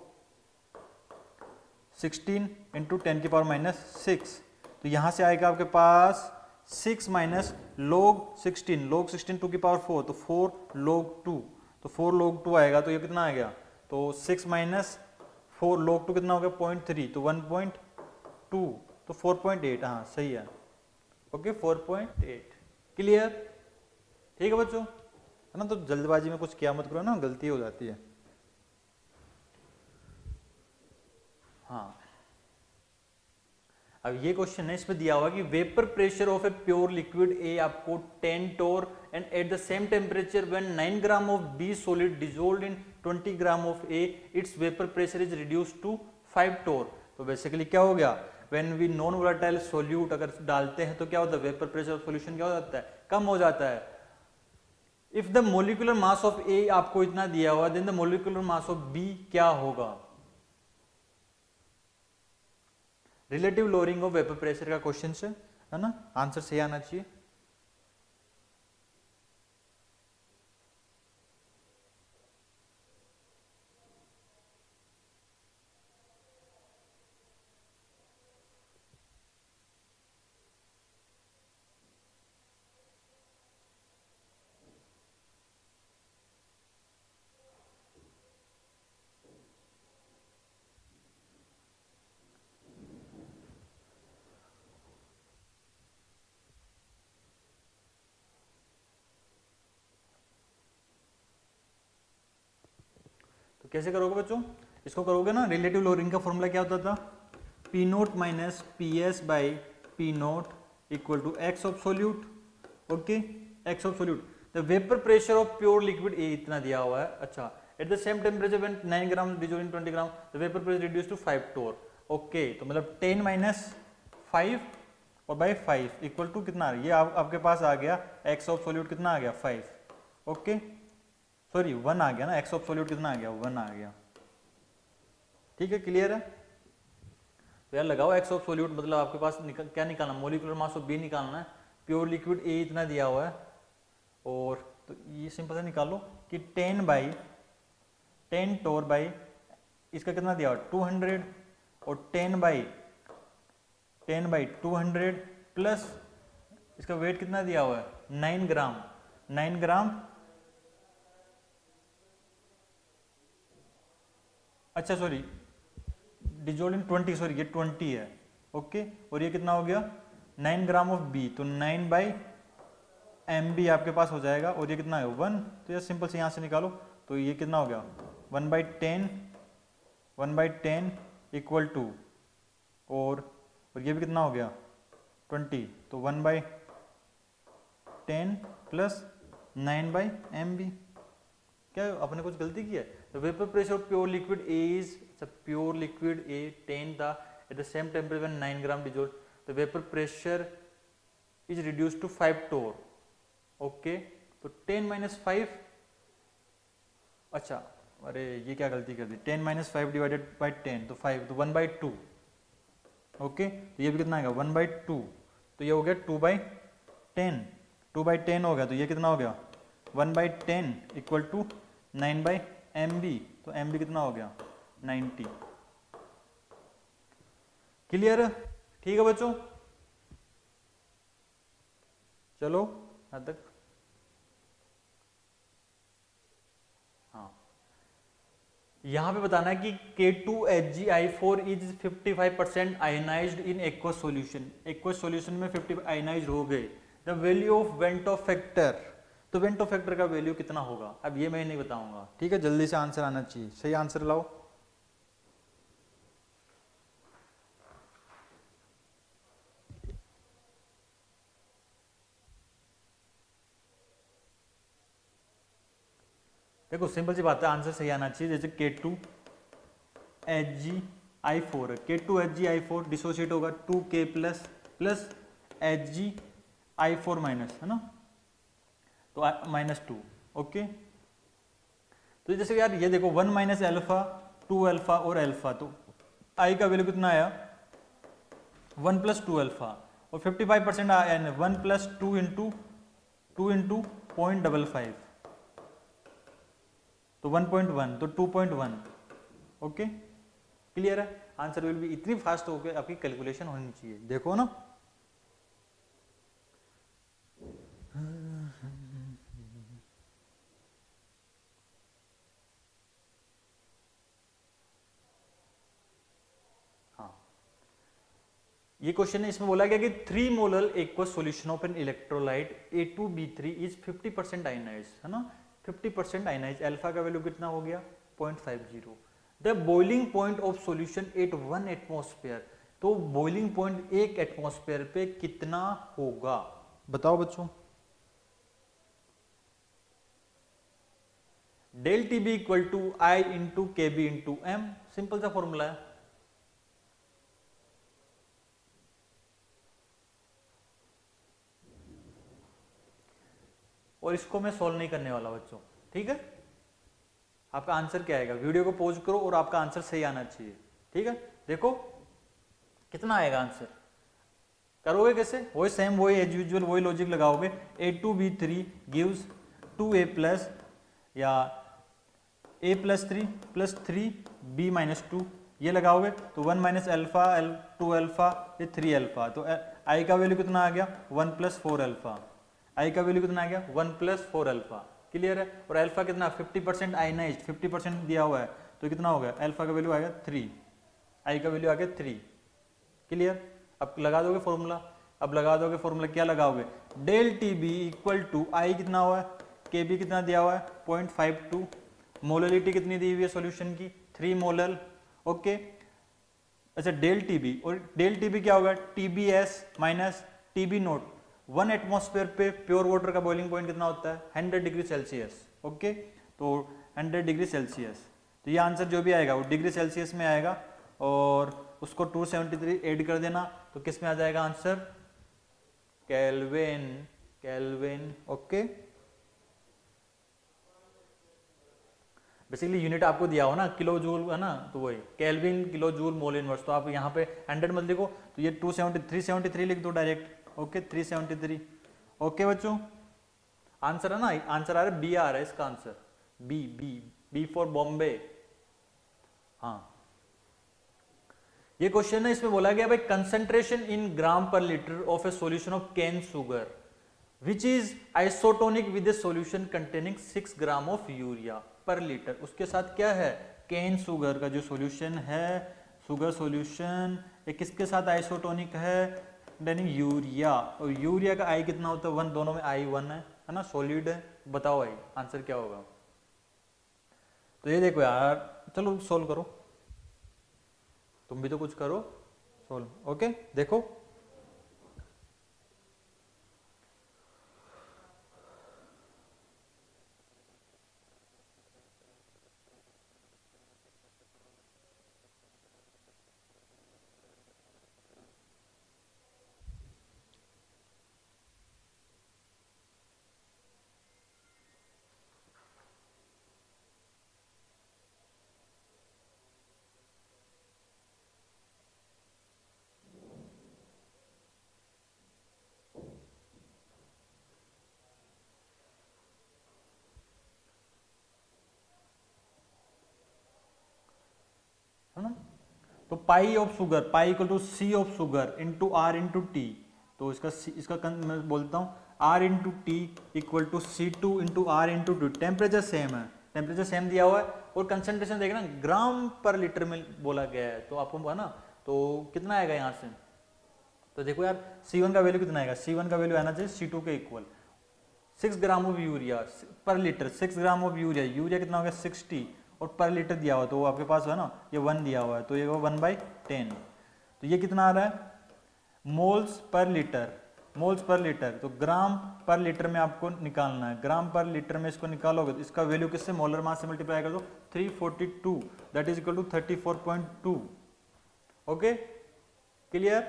sixteen into ten की पावर माइनस सिक्स, तो यहाँ से आएगा आपके पास six minus log sixteen, log sixteen two की पावर फोर, तो फोर लॉग टू, तो फोर लॉग टू आएगा, तो ये कितना आ गया? तो six minus four log two कितना हो गया? पॉइंट थ्री, तो वन पॉइंट टू, तो फोर पॉइंट एट। हाँ सही है। Okay, four point eight. Clear? ठीक है बच्चों, है ना? तो जल्दबाजी में कुछ किया मत करो ना, गलती हो जाती है। हाँ, अब ये क्वेश्चन है, इसमें दिया हुआ कि vapour pressure of a pure liquid A आपको ten torr and at the same temperature when nine gram of B solid dissolved in twenty gram of A, its vapour pressure is reduced to five torr. तो basically क्या हो गया? When we non volatile solute अगर डालते हैं तो क्या होता है? वेपर प्रेशर ऑफ सॉल्यूशन क्या हो जाता है? कम हो जाता है। If the molecular mass of A आपको इतना दिया हुआ, then the molecular mass of B क्या होगा? Relative lowering of vapour pressure का क्वेश्चन से, है ना? आंसर सही आना चाहिए। तो कैसे करोगे बच्चों? इसको करोगे ना, रिलेटिव लोअरिंग का फॉर्मूला क्या होता था? P note minus P S by P note equal to X of solute. Okay, X of solute. The vapour pressure of pure liquid A इतना दिया हुआ है। अच्छा, at the same temperature when nine gram dissolved in twenty gram the vapour pressure reduce to five torr. Okay, तो मतलब ten minus five और by five equal to कितना? ये आप, आपके पास आ गया एक्स ऑफ सोल्यूट कितना आ गया? फाइव। ओके, सॉरी वन आ गया ना, एक्स ऑफ सोल्यूट कितना आ गया? वन आ गया। ठीक है, क्लियर है? तो यार लगाओ एक्स ऑफ सोल्यूट, मतलब आपके पास निकल, क्या निकालना? मोलिकुलर मास ऑफ बी निकालना है। प्योर लिक्विड ए इतना दिया हुआ है, और तो ये सिंपल से निकालो कि ten by ten torr by इसका कितना दिया हुआ? टू हंड्रेड, और ten by ten by two hundred plus इसका वेट कितना दिया हुआ है? Nine gram, nine gram. अच्छा sorry, dissolved in twenty, sorry ये ट्वेंटी है। ओके, और ये कितना हो गया? नाइन ग्राम ऑफ बी, तो नाइन बाई एम बी आपके पास हो जाएगा, और ये कितना है? वन। तो ये सिंपल से यहाँ से निकालो, तो ये कितना हो गया? One by ten, one by ten equal to, और और ये भी कितना हो गया? ट्वेंटी, तो one by ten plus nine by M B. क्या अपने कुछ गलती की है? The vapor pressure of pure liquid A is, it's a pure liquid A ten था, at the same temperature when nine gram dissolved, the vapor pressure is reduced to five torr. Okay, तो ten minus five, अच्छा अरे ये क्या गलती कर दी? ten minus five divided by ten, तो five, तो one by two. ओके, तो ये भी कितना आएगा? one by two, तो ये हो गया two by ten, two by ten हो गया, तो ये कितना हो गया? One by ten equal to nine by M B, तो एम बी कितना हो गया नाइन्टी। क्लियर? ठीक है बच्चों, चलो यहां तक। हाँ, यहां पे बताना है कि K two H G I four is fifty five percent ionised in aqueous solution. Aqueous solution में फिफ्टी आयनाइज्ड हो गए। The value of van't Hoff factor, तो वेंटो फैक्टर का वैल्यू कितना होगा, अब ये मैं नहीं बताऊंगा। ठीक है, जल्दी से आंसर आना चाहिए, सही आंसर लाओ। देखो सिंपल सी बात है, आंसर सही आना चाहिए। जैसे K two H G I four है, K two H G I four dissociate होगा two K plus plus H G I four minus, है ना, तो माइनस टू। ओके, तो जैसे यार ये देखो one minus alpha, two alpha और एल्फा, तो आई का वैल्यू कितना आया वन प्लस टू एल्फा, और फिफ्टी फाइव परसेंट आया one plus two into two into point double five, तो वन पॉइंट वन, तो two point one. Okay, clear है? आंसर विल बी, इतनी फास्ट हो गए आपकी कैलकुलेशन होनी चाहिए, देखो ना। हाँ, ये क्वेश्चन है, इसमें बोला गया कि three molar aqueous solution of an electrolyte A two B three is fifty percent ionised, है ना, फिफ्टी परसेंट आयनाइज्ड। अल्फा का वैल्यू कितना हो गया point five zero. The boiling point of solution at one atmosphere, तो boiling point एक atmosphere पे कितना होगा, बताओ बच्चों। Del T B equal to I into K B into M, simple सा फॉर्मूला है। और इसको मैं सॉल्व नहीं करने वाला बच्चों, ठीक है। आपका आंसर क्या आएगा, वीडियो को पॉज करो और आपका आंसर सही आना चाहिए, ठीक है। देखो कितना आएगा आंसर, करोगे कैसे, वही सेम वही एज यूजुअल वही लॉजिक लगाओगे। A two B three gives two A plus या A plus three plus three B minus two, ये लगाओगे तो one minus alpha L two alpha ये थ्री एल्फा, तो आई का वैल्यू कितना आ गया one plus four alpha, I का वैल्यू कितना आ गया one plus four alpha. Clear है? और अल्फा कितना fifty percent ionised, fifty percent दिया हुआ है, तो कितना हो गया अल्फा का वैल्यू आएगा थ्री, आई का वैल्यू आ गया थ्री। क्लियर? अब लगा दोगे फॉर्मूला, अब लगा दोगे फॉर्मूला, क्या लगाओगे, del T B equal to I कितना हुआ है, के बी कितना दिया हुआ है पॉइंट फाइव टू, मोलरिटी कितनी दी हुई है सॉल्यूशन की थ्री मोलर। ओके, अच्छा डेल टी बी, और डेल टी बी क्या होगा T B S minus T B note. One atmosphere पे प्योर वाटर का बॉइलिंग पॉइंट कितना होता है हंड्रेड डिग्री सेल्सियस। ओके, तो हंड्रेड डिग्री सेल्सियस, तो ये आंसर जो भी आएगा वो डिग्री सेल्सियस में आएगा, और उसको टू सेवेंटी थ्री ऐड कर देना, तो किस में आ जाएगा answer kelvin, kelvin. Okay, basically unit आपको दिया हो ना किलो जूल, है ना, तो वही kelvin kilo joule mole inverse, तो आप यहाँ पे हंड्रेड मत लिखो, तो ये two seventy three seventy three लिख दो direct. Okay, three seventy three. Okay बच्चों, आंसर है ना, आंसर आ रहा है बी, आ रहा है इसका answer B, B B for Bombay. हाँ, ये क्वेश्चन है, इसमें बोला गया भाई concentration in gram per litre of a solution of cane sugar which is isotonic with a solution containing six gram of urea per litre. उसके साथ क्या है, कैन शुगर का जो सॉल्यूशन है, शुगर सॉल्यूशन, ये किसके साथ आइसोटोनिक है, कंटेनिंग यूरिया, और यूरिया का आई कितना होता है वन, दोनों में आई वन है, है ना, सॉलिड है। बताओ भाई आंसर क्या होगा। तो ये देखो यार, चलो सोल्व करो, तुम भी तो कुछ करो सोल्व। ओके, देखो तो pi of sugar, pi equal to C of sugar into R into T, तो इसका इसका मैं बोलता हूँ R into T equal to C two into R into two. Temperature same है, टेम्परेचर सेम दिया हुआ है और कंसंट्रेशन देखना ग्राम पर लीटर में बोला गया है, तो आपको है ना, तो कितना आएगा यहाँ से, तो देखो यार सी वन का वैल्यू कितना आएगा, सी वन का वैल्यू आना चाहिए सी टू के equal, six gram of urea per litre, six gram of urea, urea कितना हो गया सिक्सटी, और पर लीटर दिया हुआ तो वो आपके पास है ना, ये वन दिया हुआ है तो ये वन बाई टेन, तो ये कितना आ रहा है moles per litre, moles per litre, तो ग्राम पर लीटर में आपको निकालना है, ग्राम पर लीटर में इसको निकालोगे तो इसका वैल्यू किससे, मोलर मास से मल्टीप्लाई कर दो, three forty two that is equal to thirty four point two. Okay clear?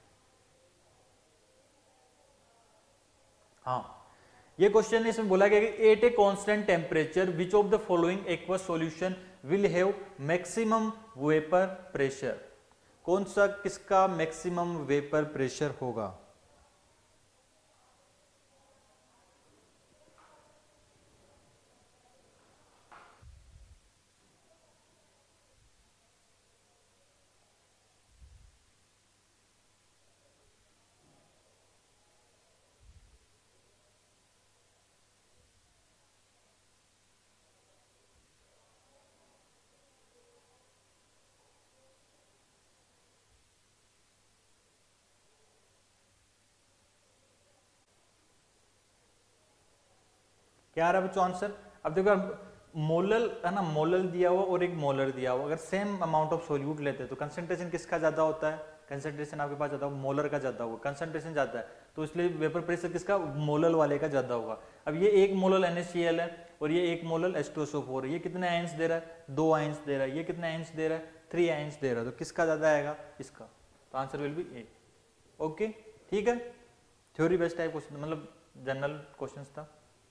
हाँ, ये क्वेश्चन है, इसमें बोला गया कि at a constant temperature which of the following aqueous solution will have maximum vapour pressure, कौन सा किसका मैक्सिमम वेपर प्रेशर होगा? क्या आ रहा है बच्चों आंसर? अब देखो मोलल है ना, मोलल दिया हुआ और एक मोलर दिया हुआ, अगर सेम अमाउंट ऑफ सोल्यूट लेते हैं तो कंसंट्रेशन किसका ज्यादा होता है, कंसंट्रेशन आपके पास ज्यादा मोलर का ज्यादा होगा, कंसंट्रेशन ज्यादा है तो इसलिए वेपर प्रेशर किसका, मोलल वाले का ज्यादा होगा। अब ये एक molal N A C L है और ये एक molal H two S O four है, ये कितने आयंस दे रहा है, दो आयंस दे रहा है, ये कितने आयंस दे रहा है, थ्री आयंस दे रहा है, तो किसका ज्यादा आएगा, इसका, तो answer will be A. Okay ठीक है, थ्योरी बेस्ड टाइप क्वेश्चन, मतलब जनरल क्वेश्चन था।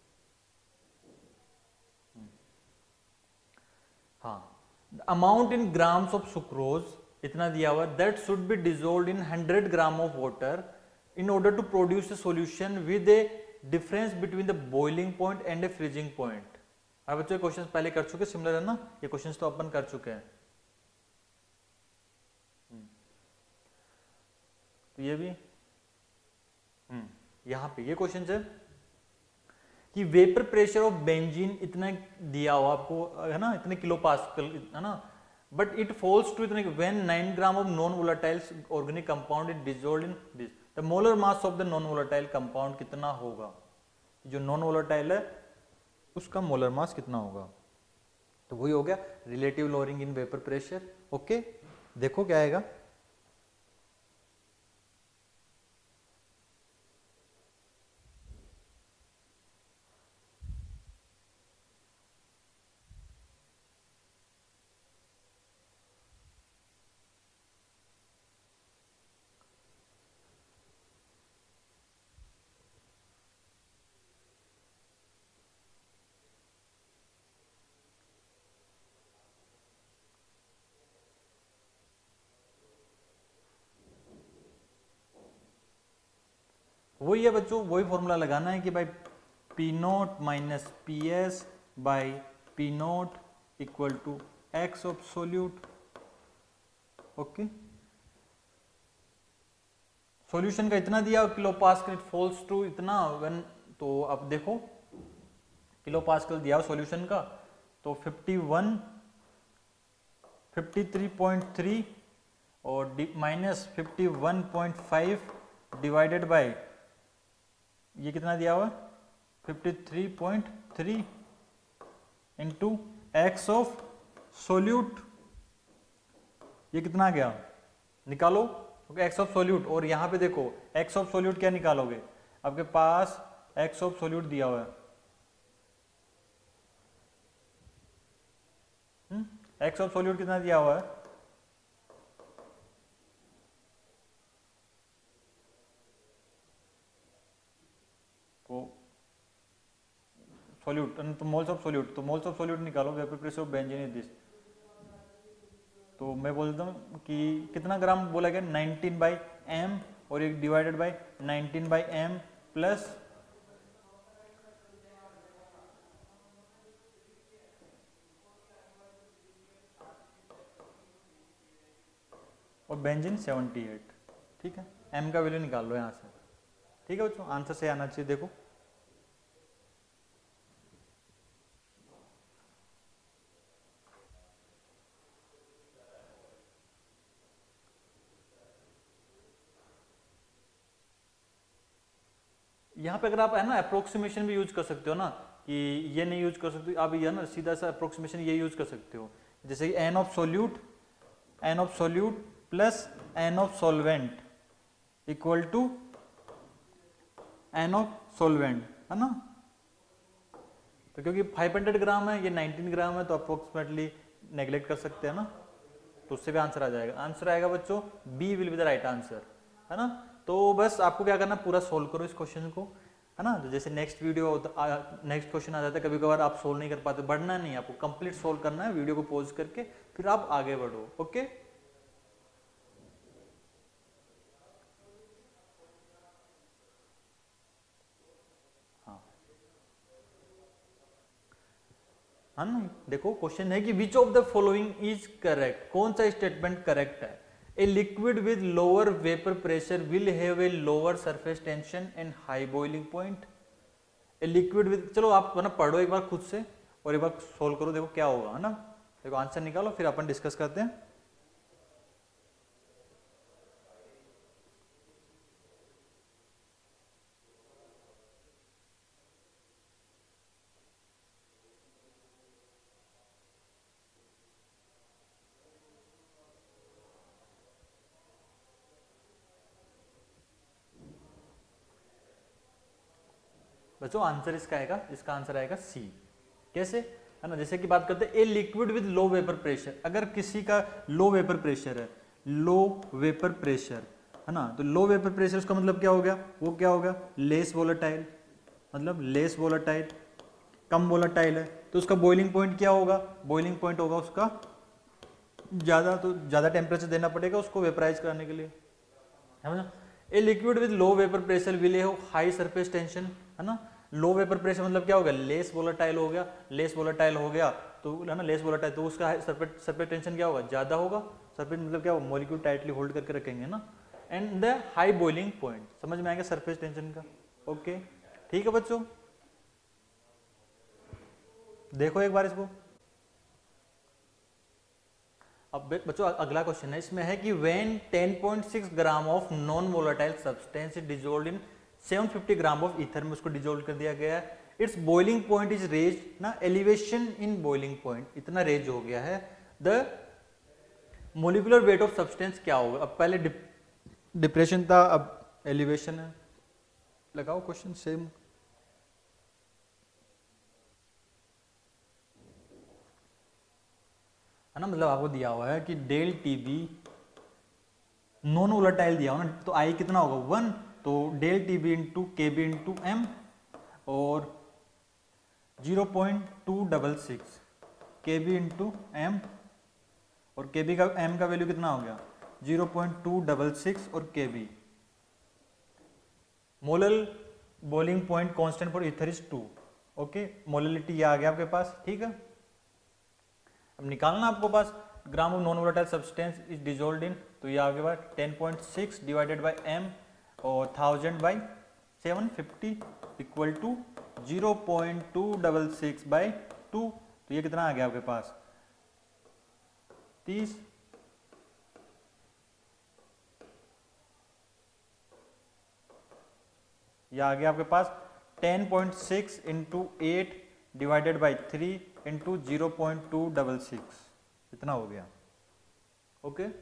हाँ, amount in grams of sucrose इतना दिया हुआ, that should be dissolve in hundred gram of water in order to produce a solution with a difference between the boiling point and a freezing point. अब बच्चों question पहले कर चुके, similar है ना, ये क्वेश्चन तो अपन कर चुके हैं, तो ये भी हम्म यहाँ पे ये क्वेश्चन है कि वेपर प्रेशर ऑफ बेंजीन इतना दिया हुआ आपको है ना, इतने किलो पास्कल है ना, बट इट फॉल्स टू इतने when nine gram of non volatile organic compound is dissolved in this, the molar mass of the non volatile compound कितना होगा, जो नॉन वोलेटाइल है उसका मोलर मास कितना होगा, तो वही हो गया relative lowering in vapour pressure. Okay देखो क्या आएगा, वही है बच्चों, वही फॉर्मूला लगाना है कि भाई P note minus P S by P note equal to X of solute. Okay solution का इतना दिया किलो पास्कल फॉल्स टू इतना व्हेन, तो अब देखो किलो पास्कल दिया सॉल्यूशन का, तो fifty one fifty three point three और minus fifty one point five divided by ये कितना दिया हुआ fifty three point three into X of solute, ये कितना गया निकालो, एक्स ऑफ सोल्यूट, और यहां पे देखो एक्स ऑफ सोल्यूट क्या निकालोगे, आपके पास एक्स ऑफ सोल्यूट दिया हुआ है, एक्स ऑफ सोल्यूट कितना दिया हुआ है, तो सोल्यूट तो मोल्स ऑफ सोल्यूट, तो मोल्स ऑफ सोल्यूट निकालो, vapour pressure of benzene is this, तो मैं बोलता हूँ कि कितना ग्राम बोला गया नाइनटीन बाई एम और एक divided by nineteen by M plus और बेंजीन अठहत्तर। ठीक है, m का वैल्यू निकाल लो यहाँ से। ठीक है बच्चों, आंसर से आना चाहिए। देखो यहाँ पे अगर आप है ना अप्रोक्सीमेशन भी यूज कर सकते हो ना, कि ये नहीं यूज कर सकते आप, ये ना सीधा सा अप्रोक्सीमेशन ये यूज कर सकते हो, जैसे कि N of solute N of solute plus N of solvent equal to N of solvent, है ना। तो क्योंकि पाँच सौ ग्राम है, ये उन्नीस ग्राम है, तो अप्रोक्सीमेटली नेग्लेक्ट कर सकते हैं ना, तो उससे भी आंसर आ जाएगा। आंसर आएगा बच्चों B will be the right answer, है ना। तो बस आपको क्या करना, पूरा सोल्व करो इस क्वेश्चन को, है ना। तो जैसे नेक्स्ट वीडियो नेक्स्ट क्वेश्चन आ जाता है, कभी कभार आप सोल्व नहीं कर पाते, बढ़ना नहीं, आपको कंप्लीट सोल्व करना है, वीडियो को पॉज करके फिर आप आगे बढ़ो। ओके, हाँ हाँ ना, देखो क्वेश्चन है कि which of the following is correct, कौन सा स्टेटमेंट करेक्ट है। A liquid with lower vapor pressure will have a lower surface tension and high boiling point. A liquid with, चलो आप ना पढ़ो एक बार खुद से और एक बार सोल्व करो, देखो क्या होगा, है ना। देखो आंसर निकालो, फिर अपन डिस्कस करते हैं। बच्चों आंसर इसका आएगा, इसका आंसर आएगा सी। कैसे, है ना, जैसे कि बात करते हैं a liquid with low vapour pressure, अगर किसी का लो वेपर प्रेशर है, लो वेपर प्रेशर, है ना, तो लो वेपर प्रेशर उसका मतलब क्या हो गया, वो क्या हो गया, लेस वोलेटाइल, मतलब लेस वोलेटाइल, कम वोलेटाइल है, तो उसका बॉइलिंग पॉइंट क्या होगा, बॉइलिंग पॉइंट होगा उसका ज़्यादा, तो ज़्यादा टेम्परेचर देना पड़ेगा उसको वेपराइज करने के लिए, है ना। A liquid with low vapour pressure will have high surface tension, है ना। लो वेपर प्रेशर मतलब क्या हो गया, लेस वोलेटाइल हो गया, लेस वोलेटाइल हो गया तो है ना, लेस वोलेटाइल, तो उसका सरफेस सरफेस टेंशन क्या होगा, ज़्यादा होगा। सरफेस मतलब क्या होगा, मॉलिक्यूल टाइटली होल्ड करके रखेंगे ना। And the high boiling point, समझ में आएगा सरफेस टेंशन का। ओके ठीक है बच्चों, देखो एक बार इसको। अब बच्चों अगला क्वेश्चन है, इसमें है कि when ten point six gram of non volatile substance is dissolved in seven fifty gram of ether में उसको डिसॉल्व कर दिया गया है, its boiling point is raise ना, एलिवेशन इन बॉइलिंग पॉइंट इतना रेज हो गया है, the molecular weight of substance क्या होगा। अब पहले डिप, डिप्रेशन था, अब एलिवेशन है। लगाओ क्वेश्चन सेम, है ना, मतलब आपको दिया हुआ है कि del T B non volatile दिया हुआ ना, तो आई कितना होगा वन, तो del T B into K B into M और zero point two double six K B into M, और के बी का एम का वैल्यू कितना हो गया zero point two double six, और K B molal boiling point constant for ether is two. Okay, molality ये आ गया आपके पास, ठीक है। अब निकालना आपको पास gram of non volatile substance is dissolved in, तो ये आगे बाद ten point six divided by M और thousand by seven fifty equal to zero point two double six by two, तो ये कितना आ गया आपके पास तीस। ये आ गया आपके पास ten point six into eight divided by three into zero point two double six, इतना हो गया। Okay okay?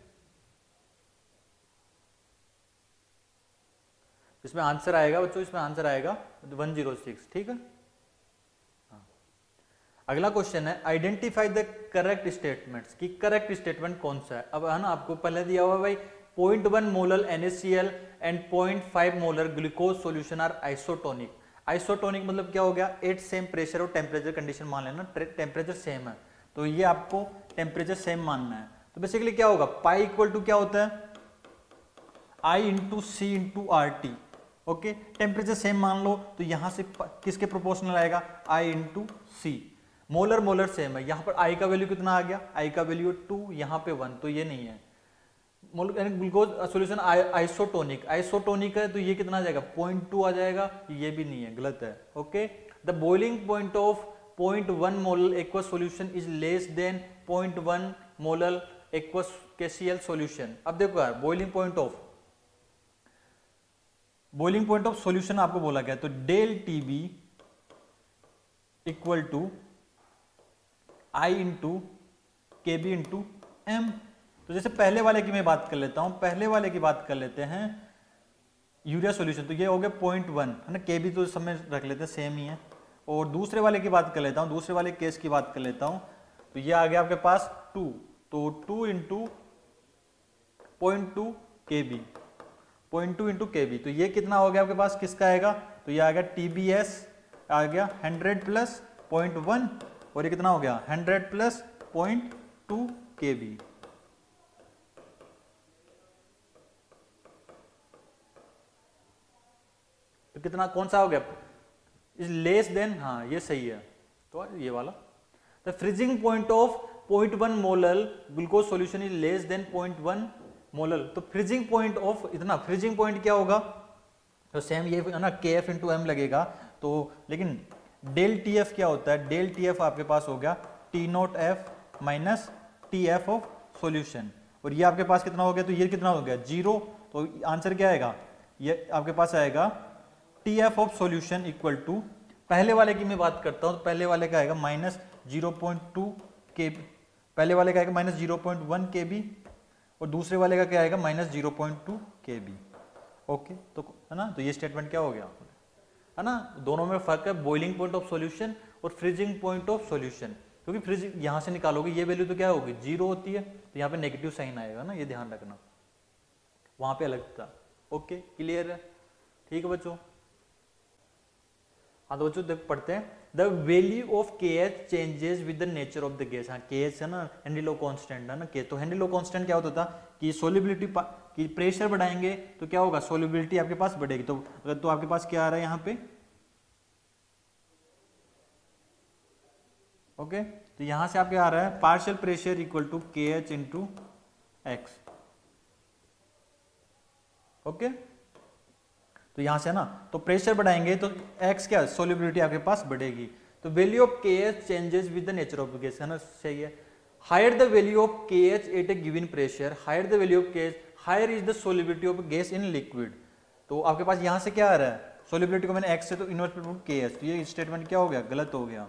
इसमें आंसर आएगा बच्चों, इसमें आंसर आएगा वन जीरो सिक्स, ठीक है। हाँ। अगला क्वेश्चन है आइडेंटिफाई द करेक्ट स्टेटमेंट्स, कि करेक्ट स्टेटमेंट कौन सा है। अब है ना, आपको पहले दिया हुआ भाई point one molar NaCl and point five molar glucose solution are isotonic. Isotonic मतलब क्या हो गया, एट सेम प्रेशर और टेम्परेचर कंडीशन मान लेना, टेम्परेचर सेम है तो ये आपको टेम्परेचर सेम मानना है। तो बेसिकली क्या होगा, पाई इक्वल टू क्या होता है i into C into R T. Okay, temperature same मान लो तो यहां से किसके प्रोपोर्शनल आएगा, i into C. Molar molar same है, यहां पर आई का वैल्यू कितना आ गया, आई का वैल्यू टू, यहां पे वन, तो ये नहीं है। ग्लूकोज सोल्यूशन आइसोटोनिक, आइसोटोनिक है तो ये कितना आ जाएगा पॉइंट टू आ जाएगा, ये भी नहीं है, गलत है। Okay, the boiling point of point one molal aqueous solution is less than point one molal aqueous KCl solution. अब देखो यार, boiling point of boiling point of solution आपको बोला गया, तो del T B equal to I into K B into M. तो जैसे पहले वाले की मैं बात कर लेता हूं, पहले वाले की बात कर लेते हैं यूरिया सॉल्यूशन, तो ये हो गया पॉइंट वन है ना, के बी तो सब में रख लेते हैं सेम ही है। और दूसरे वाले की बात कर लेता हूं, दूसरे वाले केस की बात कर लेता हूं, तो ये आ गया आपके पास टू, तो two into point two K B, point two into K B, तो ये कितना हो गया आपके पास, किसका आएगा, तो ये आ गया टी बी एस आ गया हंड्रेड प्लस पॉइंट वन, और ये कितना हो गया hundred plus point two K B. तो कितना, कौन सा हो गया, इज लेस देन, हाँ ये सही है, तो ये वाला। The freezing point of point one molal glucose solution is less than point one molal. तो फ्रीजिंग पॉइंट ऑफ इतना, फ्रीजिंग पॉइंट क्या होगा, तो सेम ये है ना, के एफ इंटू एम लगेगा। तो लेकिन डेल टी एफ क्या होता है, डेल टी एफ आपके पास हो गया T note F minus T F of solution, और ये आपके पास कितना हो गया, तो ये कितना हो गया जीरो, तो आंसर क्या आएगा, ये आपके पास आएगा T F of solution equal to, पहले वाले की मैं बात करता हूं, तो पहले वाले का आएगा minus zero point two K B, पहले वाले का आएगा minus zero point one K B, और दूसरे वाले का क्या आएगा minus zero point two K B. Okay, तो है ना, तो ये स्टेटमेंट क्या हो गया, है ना, दोनों में फर्क है, बॉइलिंग पॉइंट ऑफ सॉल्यूशन और फ्रीजिंग पॉइंट ऑफ सॉल्यूशन, क्योंकि फ्रीजिंग यहां से निकालोगे ये वैल्यू तो क्या होगी जीरो होती है, तो यहाँ पे नेगेटिव साइन आएगा ना, ये ध्यान रखना, वहां पे अलग था। ओके, क्लियर है, ठीक है बच्चों। हाँ तो बच्चों देख पढ़ते हैं, the value of K H changes with the nature of the gas. हाँ के एच है ना, हेनरी लॉ कांस्टेंट है ना, के तो हेनरी लॉ कांस्टेंट क्या होता था कि सोल्युबिलिटी कि प्रेशर बढ़ाएंगे तो क्या होगा, सोल्युबिलिटी आपके पास बढ़ेगी। तो अगर तो आपके पास क्या आ रहा है यहाँ पे, ओके okay? तो यहां से आपके आ रहा है partial pressure equal to K H into X. Okay, तो यहां से ना, तो प्रेशर बढ़ाएंगे तो x क्या, सोल्युबिलिटी आपके पास बढ़ेगी। तो value of K H changes with the nature of gas, है ना, सही है। Higher the value of K H at a given pressure, higher the value of K H, higher is the solubility of gas in liquid. तो आपके पास यहां से क्या आ रहा है, सोल्युबिलिटी को मैंने x से तो इनवर्स के एच, तो ये स्टेटमेंट क्या हो गया, गलत हो गया।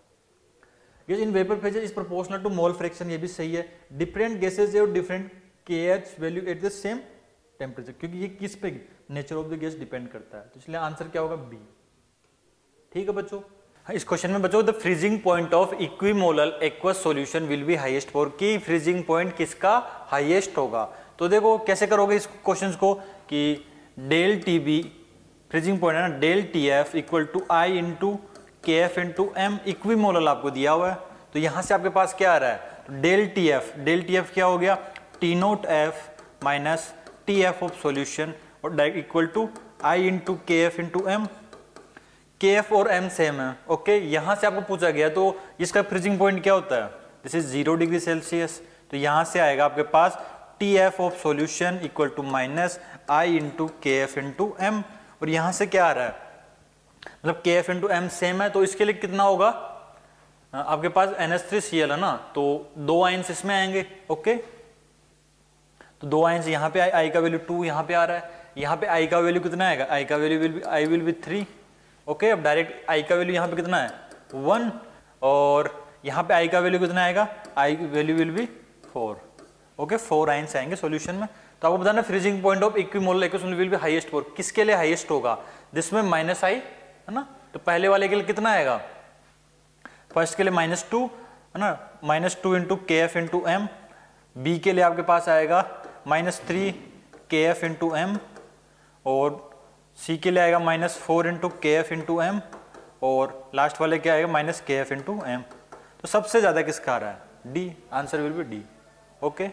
Gas in vapour phase is proportional to mole fraction, ये भी सही है। Different gases have different K H value at the same temperature, क्योंकि ये किस पे, nature of the gas depend करता है, तो इसलिए आंसर क्या होगा बी। ठीक है बच्चों, इस क्वेश्चन में बच्चों the freezing point of equimolal aqueous solution will be highest for, की फ्रीजिंग पॉइंट किसका हाईएस्ट होगा। तो देखो कैसे करोगे इस क्वेश्चन को, कि del T B freezing point है ना, del T F equal to I into K F into M, equimolal आपको दिया हुआ है, तो यहां से आपके पास क्या आ रहा है, तो del T F, del T F क्या हो गया, T note F minus T F of solution और direct equal to I into K F into M, K F और एम सेम है। ओके, यहां से आपको पूछा गया तो इसका फ्रीजिंग पॉइंट क्या होता है, this is zero degree Celsius, तो यहां से आएगा आपके पास T F of solution equal to minus i into K F into M, और यहां से क्या आ रहा है, मतलब के एफ इंटू एम सेम है, तो इसके लिए कितना होगा, आपके पास N H three C L है ना, तो दो आयंस इसमें आएंगे। ओके, तो दो आयंस यहाँ पे आई का वैल्यू टू यहाँ पे आ रहा है, यहाँ पे आई का वैल्यू कितना आएगा, आई का value will be i will be three. Okay, अब डायरेक्ट आई का वैल्यू यहाँ पे कितना है वन, और यहाँ पे आई का वैल्यू कितना आएगा, आई की value will be four. Okay, four ions आएंगे सॉल्यूशन में। तो आपको बताना freezing point of equimolal aqueous solution will be highest for, किसके लिए हाईएस्ट होगा, जिसमें माइनस आई है ना, तो पहले वाले के लिए कितना आएगा, फर्स्ट के लिए माइनस टू है ना, minus two into K F into M, B के लिए आपके पास आएगा minus three K F into M, और सी के लिए आएगा minus four into K F into M, और लास्ट वाले क्या आएगा minus K F into M. तो सबसे ज्यादा किसका आ रहा है, D, answer will be D. Okay,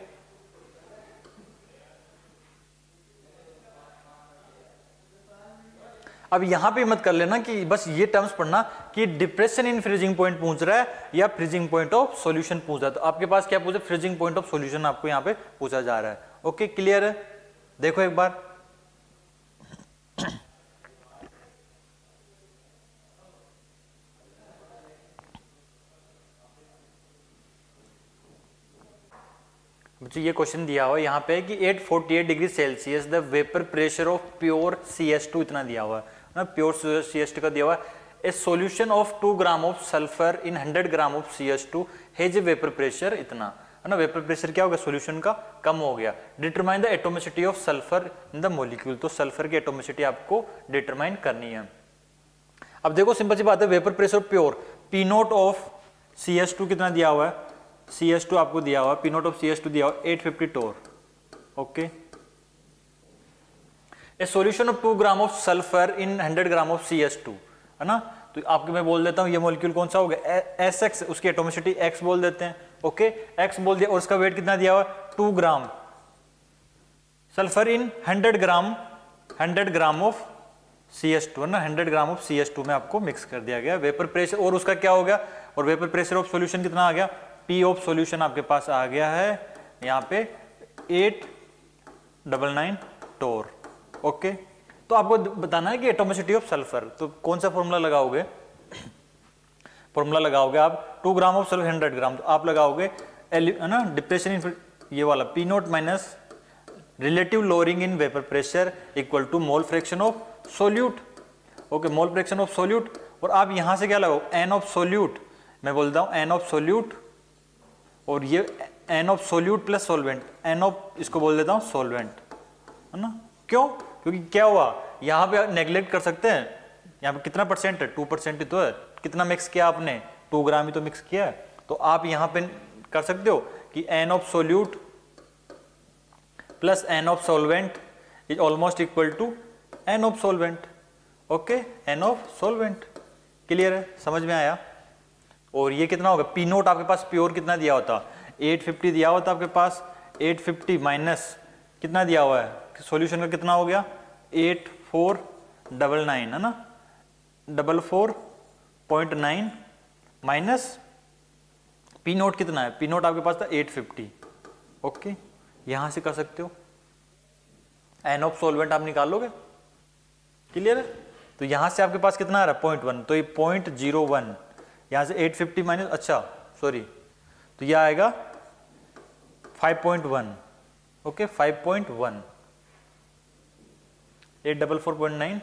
अब यहां पे मत कर लेना कि बस ये टर्म्स पढ़ना कि डिप्रेशन इन फ्रीजिंग पॉइंट पूछ रहा है या फ्रीजिंग पॉइंट ऑफ सॉल्यूशन पूछ रहा है, तो आपके पास क्या पूछा, फ्रीजिंग पॉइंट ऑफ सॉल्यूशन आपको यहाँ पे पूछा जा रहा है। ओके क्लियर है? देखो एक बार, बच्चों ये क्वेश्चन दिया हुआ है यहाँ पे कि at forty eight degree Celsius the vapour pressure of pure C H two इतना दिया हुआ है ना, प्योर सी एच टू का दिया हुआ है a solution of two gram of sulphur in hundred gram of C H two has a vapour pressure इतना है ना, वेपर प्रेशर क्या हो गया, सॉल्यूशन का कम हो गया। Determine the atomicity of sulphur in the molecule, तो सल्फर की एटोमिसिटी आपको डिटरमाइन करनी है। अब देखो सिंपल सी बात है, vapour pressure pure P nought of C H two कितना दिया हुआ है, सी एच टू आपको दिया हुआ, P nought of C H two दिया हुआ at fifty torr, okay. A solution of two gram of sulphur in hundred gram of C H two, है ना, तो आपको मैं बोल देता हूं ये मॉलिक्यूल कौन सा हो गया, एस एक्स, उसकी एटोमिसिटी एक्स बोल देते हैं, ओके, एक्स बोल दिया, और उसका वेट कितना दिया हुआ, two gram sulphur in hundred gram hundred gram of C H two, है ना, hundred gram of C H two में आपको मिक्स कर दिया गया। वेपर प्रेशर और उसका क्या हो गया, और वेपर प्रेशर ऑफ सॉल्यूशन कितना आ गया, पी ऑफ सॉल्यूशन आपके पास आ गया है यहाँ पे at double nine torr, okay. तो आपको बताना है कि एटोमिसिटी ऑफ सल्फर, तो कौन सा फॉर्मूला लगाओगे, फॉर्मूला लगाओगे आप two gram of sulphur hundred gram, तो आप लगाओगे है ना डिप्रेशन इन ये वाला P note minus relative lowering in vapour pressure equal to mole fraction of solute, okay, mole fraction of solute. और आप यहां से क्या लगाओ, एन ऑफ सोल्यूट, मैं बोलता हूं एन ऑफ सोल्यूट, और ये n of solute plus solvent, n of इसको बोल देता हूं सोलवेंट, है ना, क्यों, क्योंकि क्या हुआ यहां पे नेग्लेक्ट कर सकते हैं, यहाँ पे कितना परसेंट है, टू परसेंट ही तो है, कितना मिक्स किया आपने, टू ग्राम ही तो मिक्स किया है, तो आप यहां पे कर सकते हो कि N of solute plus N of solvent is almost equal to N of solvent, okay, n of solvent, clear है, समझ में आया। और ये कितना होगा, पी नोट आपके पास प्योर कितना दिया होता, एट फिफ्टी दिया होता आपके पास, एट फिफ्टी माइनस कितना दिया हुआ है, सॉल्यूशन का कितना हो गया, एट फोर डबल नाइन, है ना, double four point nine minus P nought कितना है, पी नोट आपके पास था एट फिफ्टी, ओके, यहां से कर सकते हो, एन ऑफ सोलवेंट आप निकालोगे, क्लियर है। तो यहां से आपके पास कितना आ रहा है, पॉइंट वन, तो ये पॉइंट जीरो वन, यहां से एट फिफ्टी माइनस, अच्छा सॉरी, तो यह आएगा five point one, okay, five point one, at double four point nine,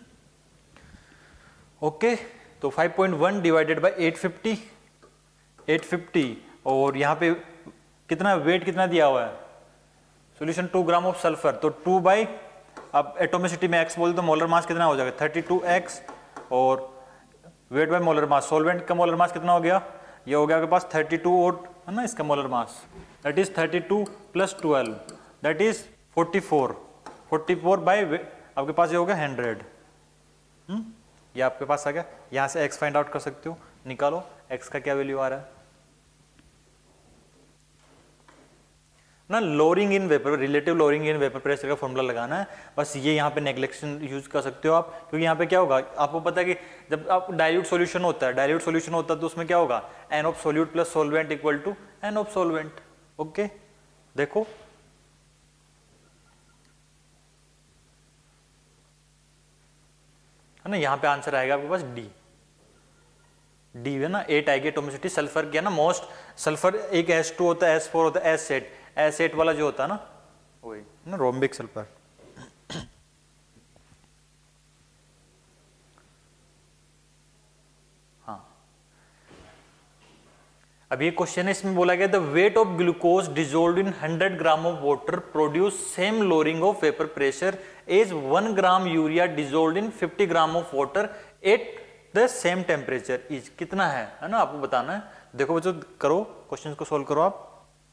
okay, तो five point one divided by at fifty, at fifty, और यहां पे कितना वेट कितना दिया हुआ है, solution two gram of sulphur, तो टू बाई, अब एटोमिसिटी में एक्स बोल तो मोलर मास कितना हो जाएगा, थर्टी टू एक्स, और weight by molar mass, solvent का मोलर मास कितना हो गया, ये हो गया आपके पास थर्टी टू, और है ना इसका molar mass, that is thirty two plus twelve, that is forty four, forty four by आपके पास ये हो गया हंड्रेड, हम्म, ये आपके पास आ गया। यहां से एक्स फाइंड आउट कर सकते हो, निकालो एक्स का क्या वैल्यू आ रहा है ना, lowering in vapour, relative lowering in vapour pressure का फॉर्मूला लगाना है, बस ये यहाँ पे नेग्लेक्शन यूज कर सकते हो आप, क्योंकि यहाँ पे क्या होगा, आपको पता है कि जब आप डाइल्यूट सॉल्यूशन होता है, डाइल्यूट सॉल्यूशन होता है तो उसमें क्या होगा, n of solute plus solvent equal to N of solvent, okay, देखो है ना, यहाँ पे आंसर आएगा आपके पास डी, डी है ना, एट आएगी एटोमिसिटी सल्फर की, है ना, मोस्ट सल्फर एक एस टू होता है, एस फोर होता है, एस एट, एस एट वाला जो होता है ना वही ना, रोम्बिक सल्फर। हाँ, अब ये क्वेश्चन है, इसमें बोला गया the weight of glucose dissolve in hundred gram of water produce same lowering of vapour pressure as one gram urea dissolve in fifty gram of water at the same temperature is, कितना है है ना, आपको बताना है। देखो बच्चों, करो क्वेश्चन को सोल्व करो आप,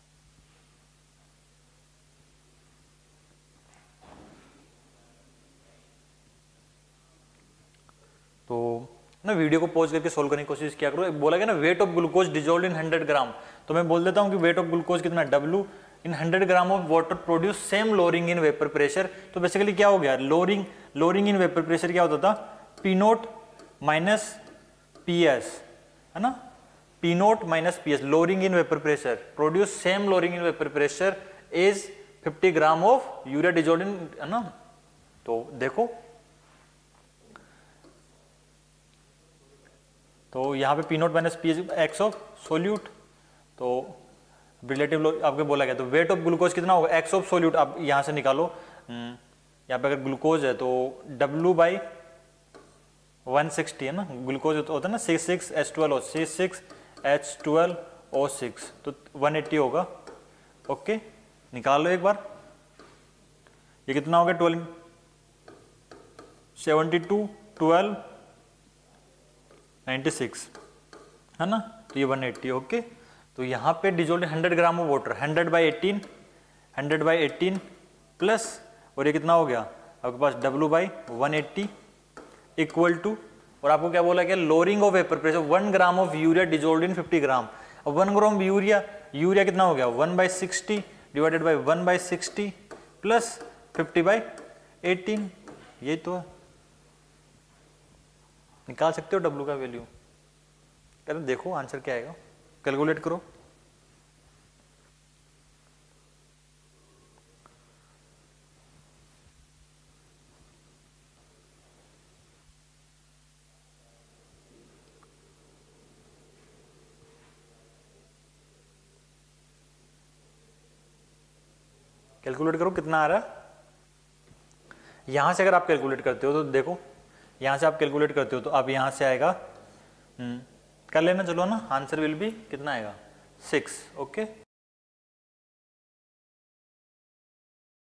तो ना वीडियो को पॉज करके सोल्व करने की कोशिश किया करो। बोला गया ना weight of glucose dissolve in hundred gram, तो मैं बोल देता हूं कि वेट ऑफ ग्लूकोज कितना, W in hundred gram of water produce same lowering in vapour pressure. तो बेसिकली क्या हो गया, lowering lowering in vapour pressure क्या होता था, P note minus P S, है ना, P note minus P S, lowering in vapour pressure produce same lowering in vapour pressure is fifty gram of urea dissolve in, है ना। तो देखो, तो यहाँ पे P note minus P x of solute, तो रिलेटिव आपके बोला गया, तो वेट ऑफ ग्लूकोज कितना होगा, एक्स ऑफ सोल्यूट। आप यहाँ से निकालो, यहाँ पे अगर ग्लूकोज है तो W बाई वन सिक्सटी है ना, ग्लूकोज होता है ना C six H twelve C six H twelve O six, तो वन एट्टी होगा। ओके, निकाल लो एक बार, ये कितना हो गया, twelve seventy two twelve ninety six है ना, तो ये वन एट्टी। ओके, तो यहाँ पे dissolve hundred gram of water, hundred by eighteen hundred by eighteen plus, और ये कितना हो गया आपके पास, W by one eighty equal to, और आपको क्या बोला गया, lowering of vapour pressure, one gram of urea dissolve in fifty gram. अब वन ग्राम यूरिया, यूरिया कितना हो गया, one by sixty divided by one by sixty plus fifty by eighteen, ये तो है। निकाल सकते हो W का वैल्यू, कहते देखो आंसर क्या आएगा, कैलकुलेट करो। कैलकुलेट करो कितना आ रहा है। यहां से अगर आप कैलकुलेट करते हो तो देखो, यहां से आप कैलकुलेट करते हो तो अब यहां से आएगा, हम्म कर लेना चलो ना, आंसर विल बी कितना आएगा, सिक्स। ओके।